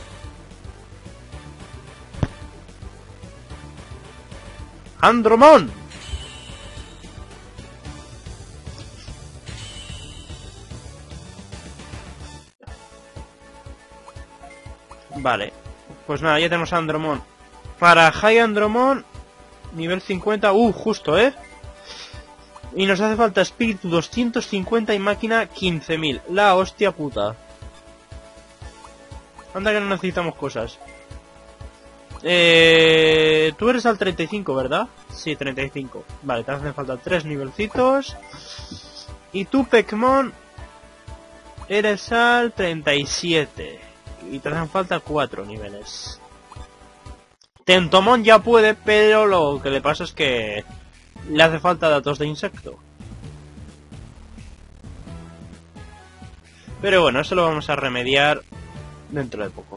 Andromon. Vale. Pues nada, ya tenemos a Andromon. Para High Andromon, nivel 50, justo, Y nos hace falta espíritu 250 y máquina 15.000. La hostia puta. Anda que no necesitamos cosas. Tú eres al 35, ¿verdad? Sí, 35. Vale, te hacen falta 3 nivelcitos. Y tú, Pekmon, eres al 37. Y te hacen falta 4 niveles. Tentomon ya puede, pero lo que le pasa es que le hace falta datos de insecto. Pero bueno, eso lo vamos a remediar dentro de poco.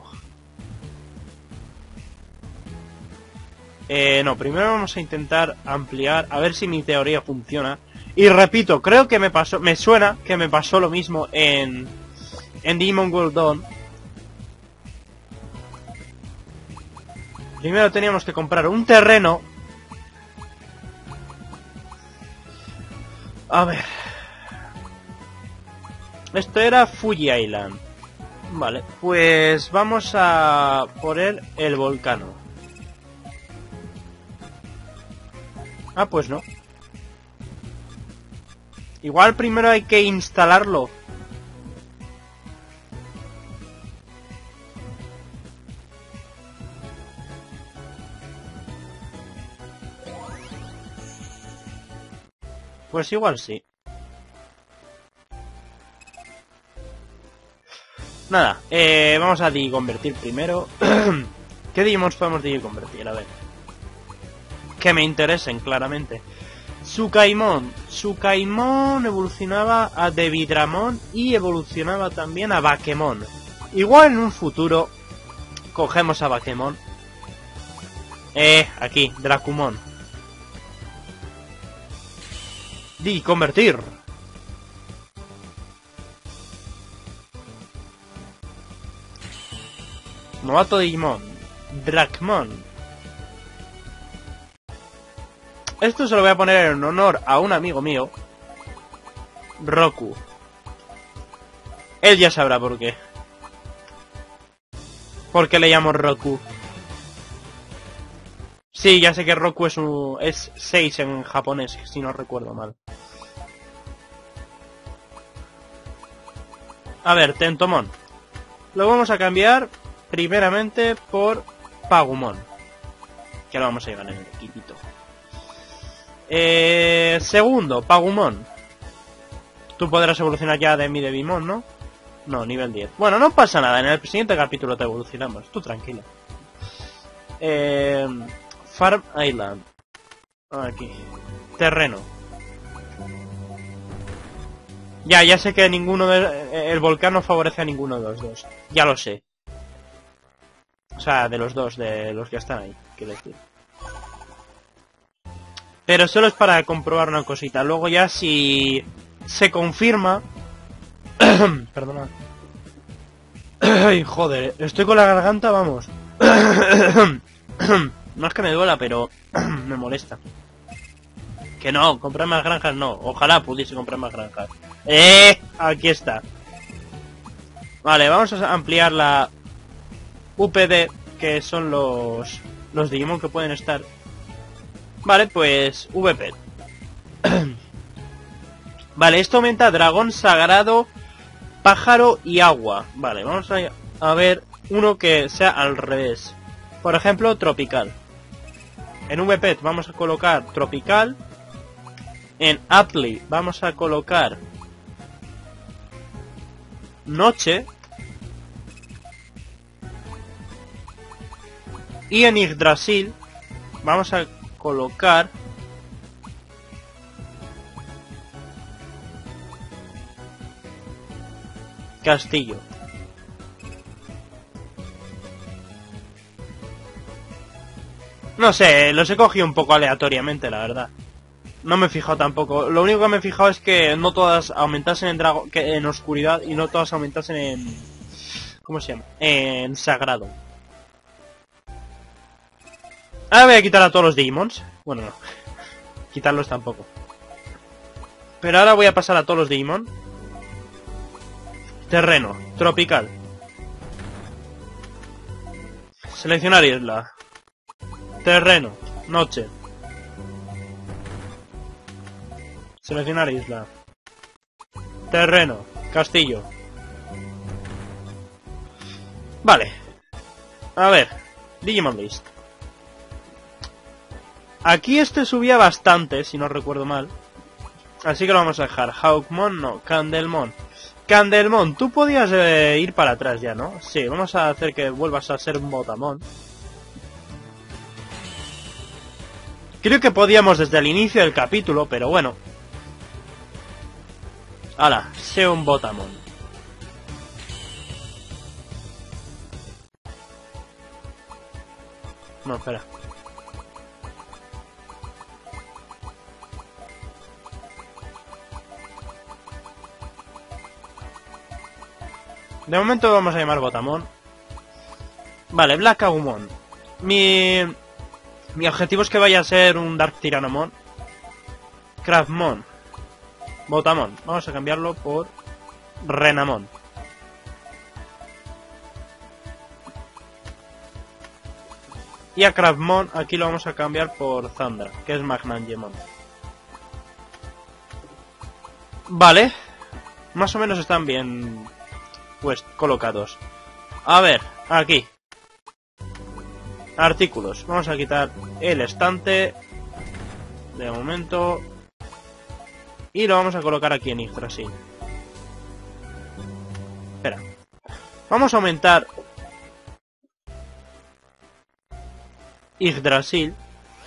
No, primero vamos a intentar ampliar, a ver si mi teoría funciona. Y repito, creo que me suena que me pasó lo mismo en Digimon World Dawn. Primero teníamos que comprar un terreno. A ver. Esto era Fuji Island. Vale, pues vamos a poner el volcán. Ah, pues no. Igual primero hay que instalarlo. Pues igual sí. Nada, vamos a digiconvertir primero. ¿Qué Digimons podemos digiconvertir? A ver. Que me interesen, claramente. Tsukaimon. Tsukaimon evolucionaba a Devidramon y evolucionaba también a Bakemon. Igual en un futuro cogemos a Bakemon. Aquí, Dracumon. Digiconvertir. Novato Digimon. Dracmon. Esto se lo voy a poner en honor a un amigo mío. Roku. Él ya sabrá por qué. ¿Por qué le llamo Roku? Sí, ya sé que Roku es 6 en japonés, si no recuerdo mal. A ver, Tentomon. Lo vamos a cambiar primeramente por Pagumon. Que lo vamos a llevar en el equipito. Segundo, Pagumon. Tú podrás evolucionar ya de mi Devimon, ¿no? No, nivel 10. Bueno, no pasa nada, en el siguiente capítulo te evolucionamos. Tú tranquilo. Farm Island. Aquí. Terreno. Ya sé que ninguno de... El volcán no favorece a ninguno de los dos. Ya lo sé. O sea, de los dos, de los que están ahí, quiero decir. Pero solo es para comprobar una cosita. Luego ya si se confirma... Perdona. Ay, joder, estoy con la garganta, vamos. No es que me duela, pero me molesta. Que no, comprar más granjas no. Ojalá pudiese comprar más granjas. Aquí está. Vale, vamos a ampliar la UPD, que son los Digimon que pueden estar. Vale, pues VP. Vale, esto aumenta dragón sagrado, pájaro y agua. Vale, vamos a ver uno que sea al revés. Por ejemplo, tropical. En VP vamos a colocar tropical. En Apply vamos a colocar noche. Y en Yggdrasil vamos a colocar castillo. No sé, los he cogido un poco aleatoriamente, la verdad. No me he fijado tampoco. Lo único que me he fijado es que no todas aumentasen en dragón, que en oscuridad, y no todas aumentasen en... ¿Cómo se llama? En sagrado. Ahora voy a quitar a todos los Digimons. Bueno, no. Quitarlos tampoco. Pero ahora voy a pasar a todos los Digimon. Terreno, tropical. Seleccionar isla. Terreno, noche. Seleccionar isla. Terreno, castillo. Vale. A ver, Digimon List. Aquí este subía bastante, si no recuerdo mal. Así que lo vamos a dejar. Hawkmon no, Candelmon. Candelmon, tú podías ir para atrás ya, ¿no? Sí, vamos a hacer que vuelvas a ser un Botamon. Creo que podíamos desde el inicio del capítulo, pero bueno. Hala, sé un Botamon. No, espera. De momento vamos a llamar Botamon. Vale, Black Agumon. Mi objetivo es que vaya a ser un Dark Tyrannomon. Craftmon. Botamon. Vamos a cambiarlo por Renamon. Y a Craftmon aquí lo vamos a cambiar por Zandra, que es Magnangemon. Vale. Más o menos están bien pues colocados. A ver, aquí. Artículos. Vamos a quitar el estante. De momento. Y lo vamos a colocar aquí en Yggdrasil. Espera. Vamos a aumentar Yggdrasil.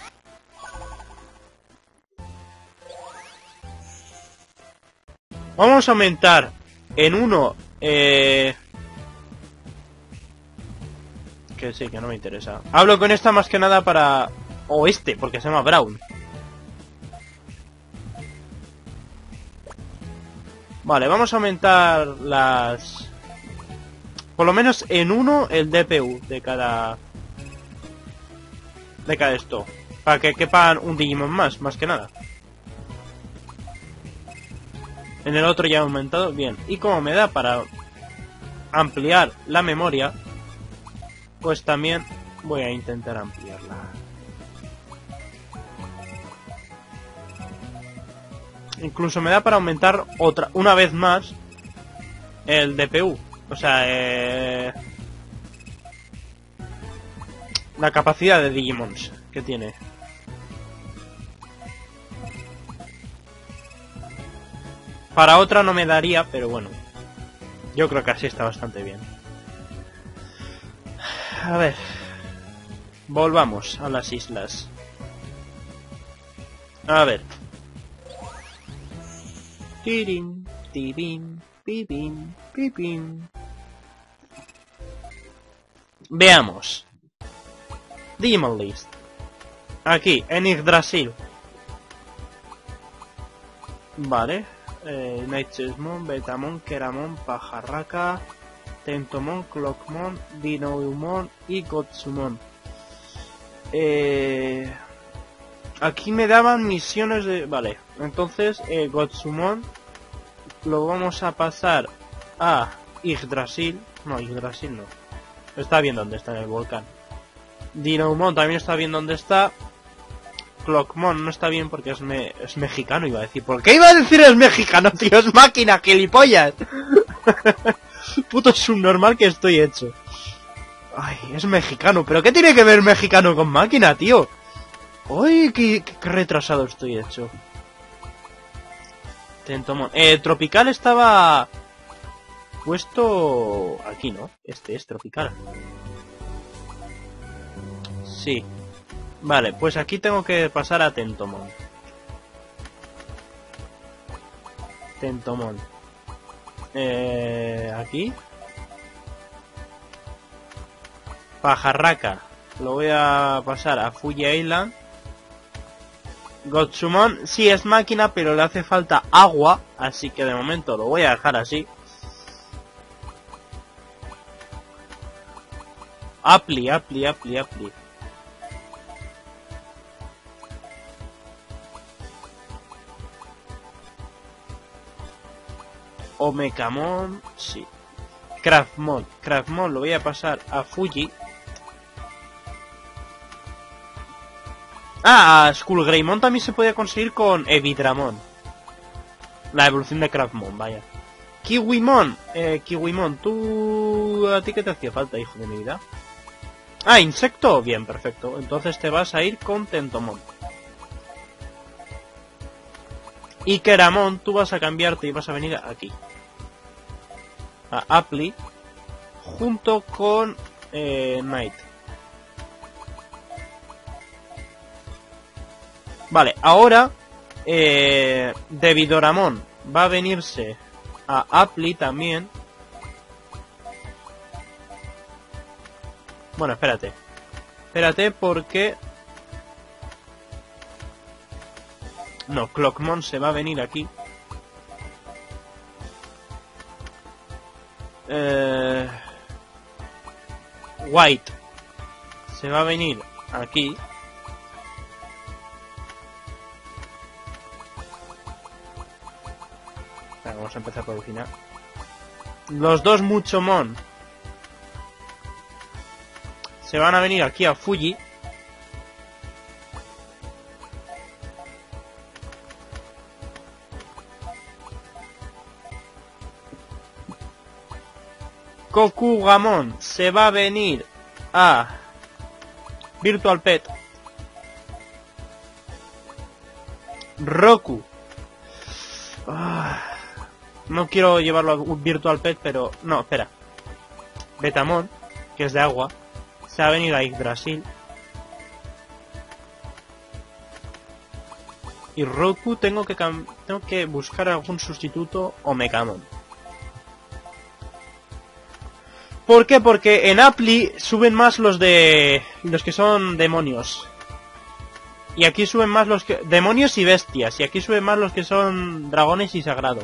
Vamos a aumentar en uno... Que sí, que no me interesa. Hablo con esta más que nada para... O este, porque se llama Brown. Vale, vamos a aumentar las... Por lo menos en uno el DPU de cada... De cada esto. Para que quepan un Digimon más que nada. En el otro ya he aumentado, bien. Y como me da para ampliar la memoria, pues también voy a intentar ampliarla. Incluso me da para aumentar una vez más el DPU. O sea, la capacidad de Digimons. ¿Qué tiene? Para otra no me daría, pero bueno. Yo creo que así está bastante bien. A ver. Volvamos a las islas. A ver. Tirin, tirin, pipin, pipin. Veamos. Demon List. Aquí, en Yggdrasil. Vale. Nightchesmon, Betamon, Keramon, Pajarraca, Tentomon, Clockmon, Dinoumon y Gotsumon. Aquí me daban misiones de... Vale, entonces Gotsumon lo vamos a pasar a Yggdrasil. No, Yggdrasil no. Está bien donde está, en el volcán. Dinoumon también está bien donde está. Clockmon no está bien porque es mexicano, iba a decir. ¿Por qué iba a decir es mexicano, tío? Es máquina, gilipollas. Puto subnormal que estoy hecho. Ay, es mexicano. ¿Pero qué tiene que ver mexicano con máquina, tío? Uy, qué retrasado estoy hecho. Tentomon. Tropical estaba puesto aquí, ¿no? Este es tropical. Sí. Vale, pues aquí tengo que pasar a Tentomon. Tentomon. Aquí. Pajarraca. Lo voy a pasar a Fuji Island. Gotsumon sí es máquina, pero le hace falta agua. Así que de momento lo voy a dejar así. Apli. Omekamon, sí. Craftmon lo voy a pasar a Fuji. Ah, Skullgreymon también se puede conseguir con Evidramon. La evolución de Craftmon, vaya. Kiwimon, tú... ¿A ti qué te hacía falta, hijo de mi vida? Ah, insecto, bien, perfecto. Entonces te vas a ir con Tentomon. Y Keramon, tú vas a cambiarte y vas a venir aquí. A Apli. Junto con Night. Vale, ahora Devidoramon va a venirse a Apli también. Bueno, espérate. Espérate porque... No, Clockmon se va a venir aquí. White se va a venir aquí. Vamos a empezar por el final. Los dos Muchomon se van a venir aquí a Fuji. Kokugamon se va a venir a Virtual Pet. Roku. No quiero llevarlo a Virtual Pet, pero... No, espera. Betamon, que es de agua, se va a venir a Yggdrasil. Y Roku tengo que buscar algún sustituto o Mekamon. ¿Por qué? Porque en Apli suben más los que son demonios. Y aquí suben más los que... Demonios y bestias. Y aquí suben más los que son dragones y sagrado.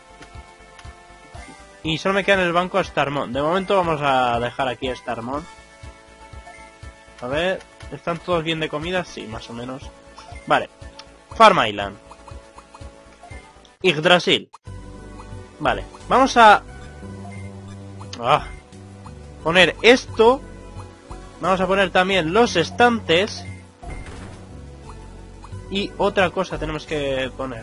Y solo me queda en el banco a Starmon. De momento vamos a dejar aquí a Starmon. A ver... ¿Están todos bien de comida? Sí, más o menos. Vale. Farm Island. Yggdrasil. Vale. Vamos a... poner esto. Vamos a poner también los estantes. Y otra cosa tenemos que poner.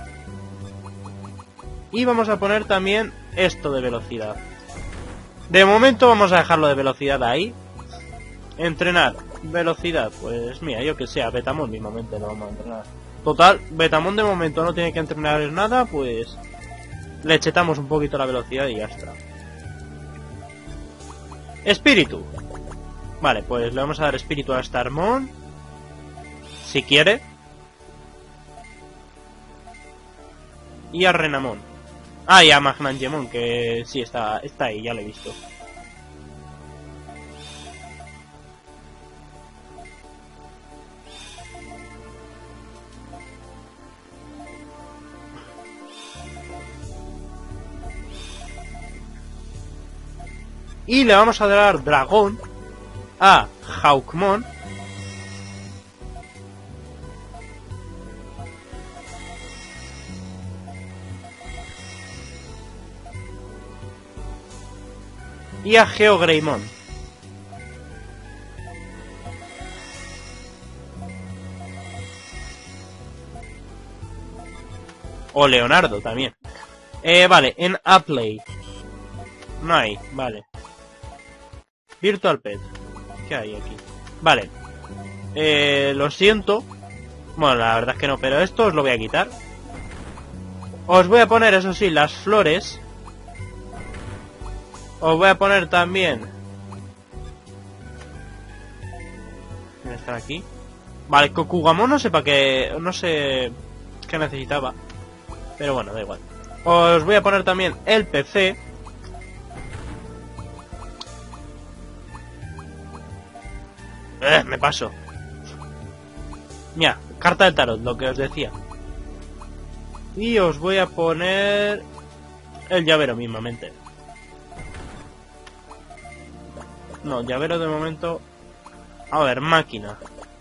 Y vamos a poner también esto de velocidad. De momento vamos a dejarlo de velocidad ahí. Entrenar Velocidad, pues mira, yo que sé, a Betamon mismamente lo vamos a entrenar. Total, Betamon de momento no tiene que entrenar nada, pues le chetamos un poquito la velocidad y ya está. Espíritu. Vale, pues le vamos a dar espíritu a Starmon. Si quiere. Y a Renamon. Ah, y a Magnangemon, que sí, está ahí, ya lo he visto. Y le vamos a dar dragón a Hawkmon. Y a Geogreymon. O Leonardo también. Vale, en Appley. No hay, vale. Virtual Pet. ¿Qué hay aquí? Vale. Lo siento. Bueno, la verdad es que no, pero esto os lo voy a quitar. Os voy a poner, eso sí, las flores. Os voy a poner también... ¿Están aquí? Vale, Kokugamon no sé para qué... No sé qué necesitaba. Pero bueno, da igual. Os voy a poner también el PC. Me paso. Mira, carta del tarot, lo que os decía. Y os voy a poner... el llavero mismamente. No, llavero de momento... A ver, máquina.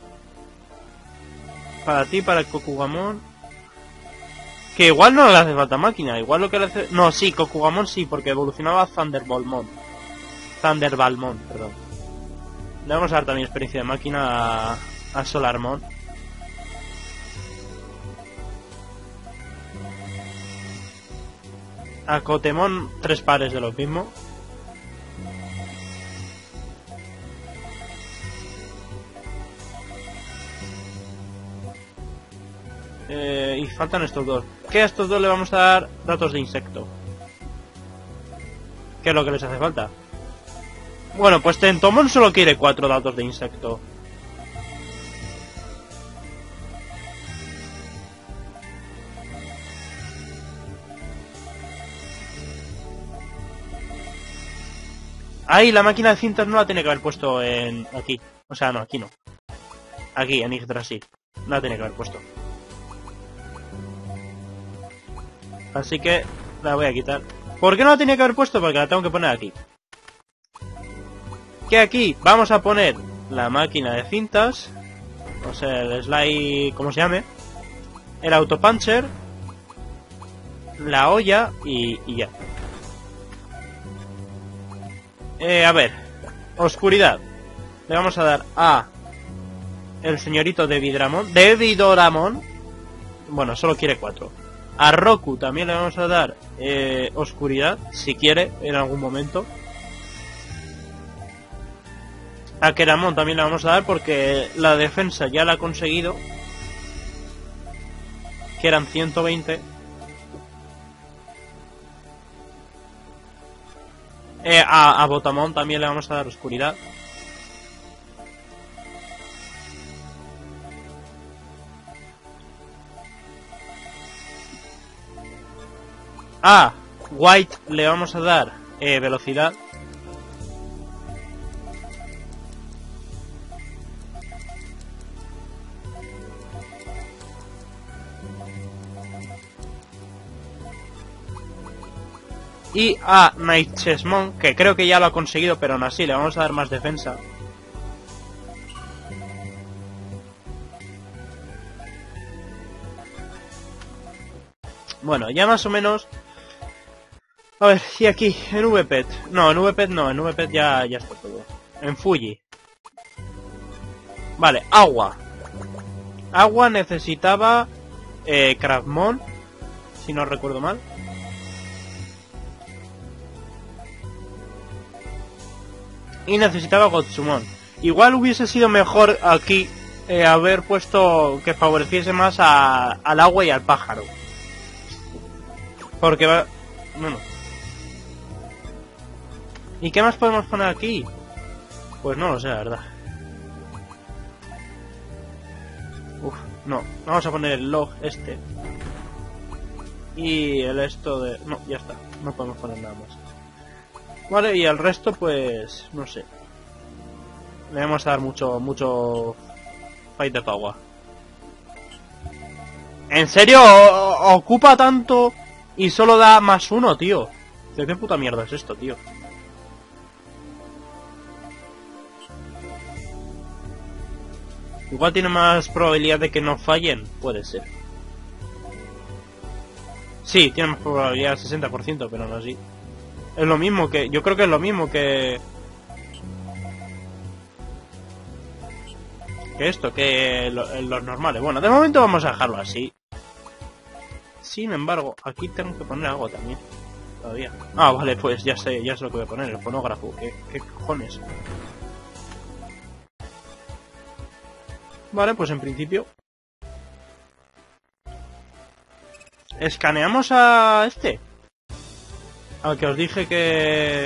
Para ti, para el Kokugamon. Que igual no le hace falta máquina. Igual lo que le hace... No, sí, Kokugamon sí, porque evolucionaba a Thunderboltmon. Thunderbalmon, perdón. Le vamos a dar también experiencia de máquina a Solarmon. A Kotemon 3 pares de los mismos. Y faltan estos dos. Que a estos dos le vamos a dar datos de insecto. ¿Qué es lo que les hace falta? Bueno, pues Tentomon solo quiere 4 datos de insecto. Ahí, la máquina de cintas no la tiene que haber puesto en... aquí. O sea, no, aquí no. Aquí, en Yggdrasil. No la tiene que haber puesto. Así que la voy a quitar. ¿Por qué no la tenía que haber puesto? Porque la tengo que poner aquí. Que aquí vamos a poner la máquina de cintas. O sea, el slide... ¿cómo se llame? El autopuncher. La olla y ya. A ver. Oscuridad. Le vamos a dar a... el señorito de Vidramon. De Vidoramon. Bueno, solo quiere 4. A Roku también le vamos a dar oscuridad, si quiere, en algún momento. A Keramon también le vamos a dar porque la defensa ya la ha conseguido. Que eran 120. A Botamon también le vamos a dar oscuridad. A White le vamos a dar velocidad. Y a Nightchessmon, que creo que ya lo ha conseguido, pero aún así le vamos a dar más defensa. Bueno, ya más o menos... A ver, y aquí, en VPET. No, en VPET no, en VPET ya está todo. En Fuji. Vale, agua. Agua necesitaba... Crafmon, si no recuerdo mal. Y necesitaba Gotsumon. Igual hubiese sido mejor aquí haber puesto que favoreciese más al agua y al pájaro. Porque va... Bueno. ¿Y qué más podemos poner aquí? Pues no lo sé, la verdad. Uf, no. Vamos a poner el log este. Y el esto de... No, ya está. No podemos poner nada más. Vale, y el resto pues... No sé. Le vamos a dar mucho... Fight de power. ¿En serio? ¿Ocupa tanto y solo da +1, tío? ¿De qué puta mierda es esto, tío? Igual tiene más probabilidad de que no fallen. Puede ser. Sí, tiene más probabilidad, 60%, pero no así. Es lo mismo que... Yo creo que es lo mismo que esto, que los normales. Bueno, de momento vamos a dejarlo así. Sin embargo, aquí tengo que poner algo también. Todavía. Ah, vale, pues ya sé lo que voy a poner. El fonógrafo. ¿Qué cojones? Vale, pues en principio... Escaneamos a este. Al que os dije que...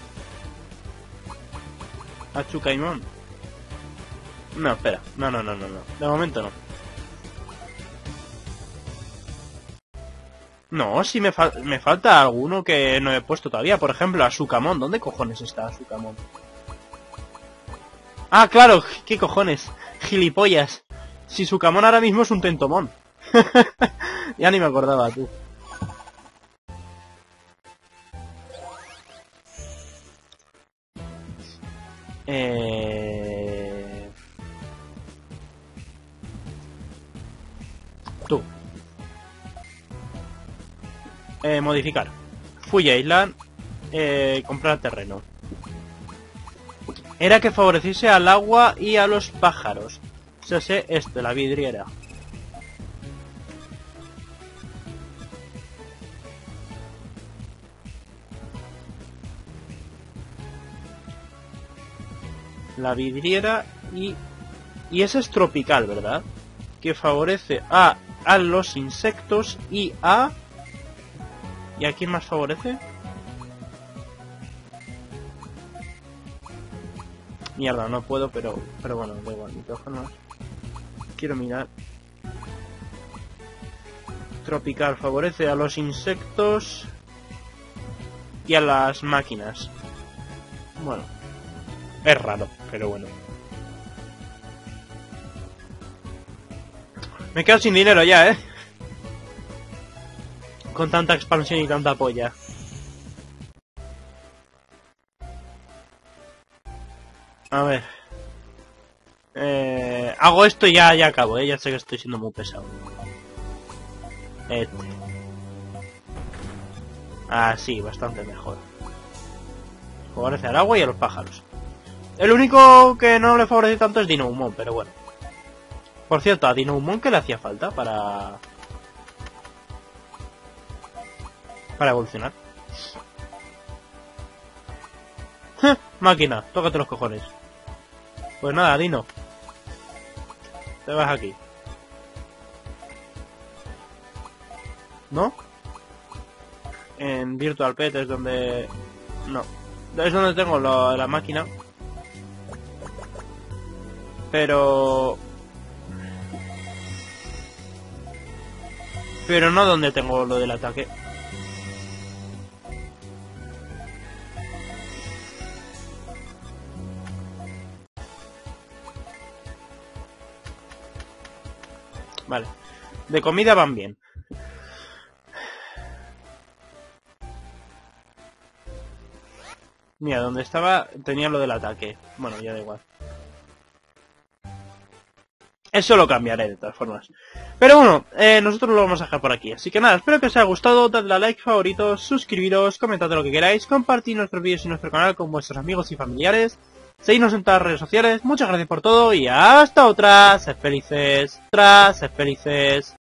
A Chukaimon. No, espera. No. De momento no. No, si me falta alguno que no he puesto todavía. Por ejemplo, a Sukamon. ¿Dónde cojones está Sukamon? Ah, claro. ¿Qué cojones? Gilipollas. Si Sukamon ahora mismo es un tentomón. Ya ni me acordaba, tú. Tú. Modificar. Fuya Island. Comprar terreno. Era que favoreciese al agua y a los pájaros. O sea, sé esto, la vidriera. La vidriera y ese es tropical, ¿verdad? Que favorece a los insectos y a... ¿Y a quién más favorece? Mierda, no puedo, pero bueno, da igual, nitrógenos. Quiero mirar. Tropical favorece a los insectos y a las máquinas. Bueno, es raro, pero bueno. Me quedo sin dinero ya, con tanta expansión y tanta polla. A ver. Hago esto y ya acabo, ya sé que estoy siendo muy pesado. Sí, bastante mejor. Favorece al agua y a los pájaros. El único que no le favorece tanto es Dinoumon, pero bueno. Por cierto, a Dinoumon, ¿qué le hacía falta para evolucionar? Máquina, tócate los cojones. Pues nada, Dino. Te vas aquí. ¿No? En Virtual Pet es donde... No. Es donde tengo la máquina. Pero no donde tengo lo del ataque. Vale. De comida van bien. Mira, donde estaba tenía lo del ataque. Bueno, ya da igual. Eso lo cambiaré de todas formas. Pero bueno, nosotros lo vamos a dejar por aquí. Así que nada, espero que os haya gustado. Dadle a like, favoritos, suscribiros, comentad lo que queráis, compartid nuestros vídeos y nuestro canal con vuestros amigos y familiares. Seguidnos en todas las redes sociales. Muchas gracias por todo y hasta otra. Sed felices. Sed felices.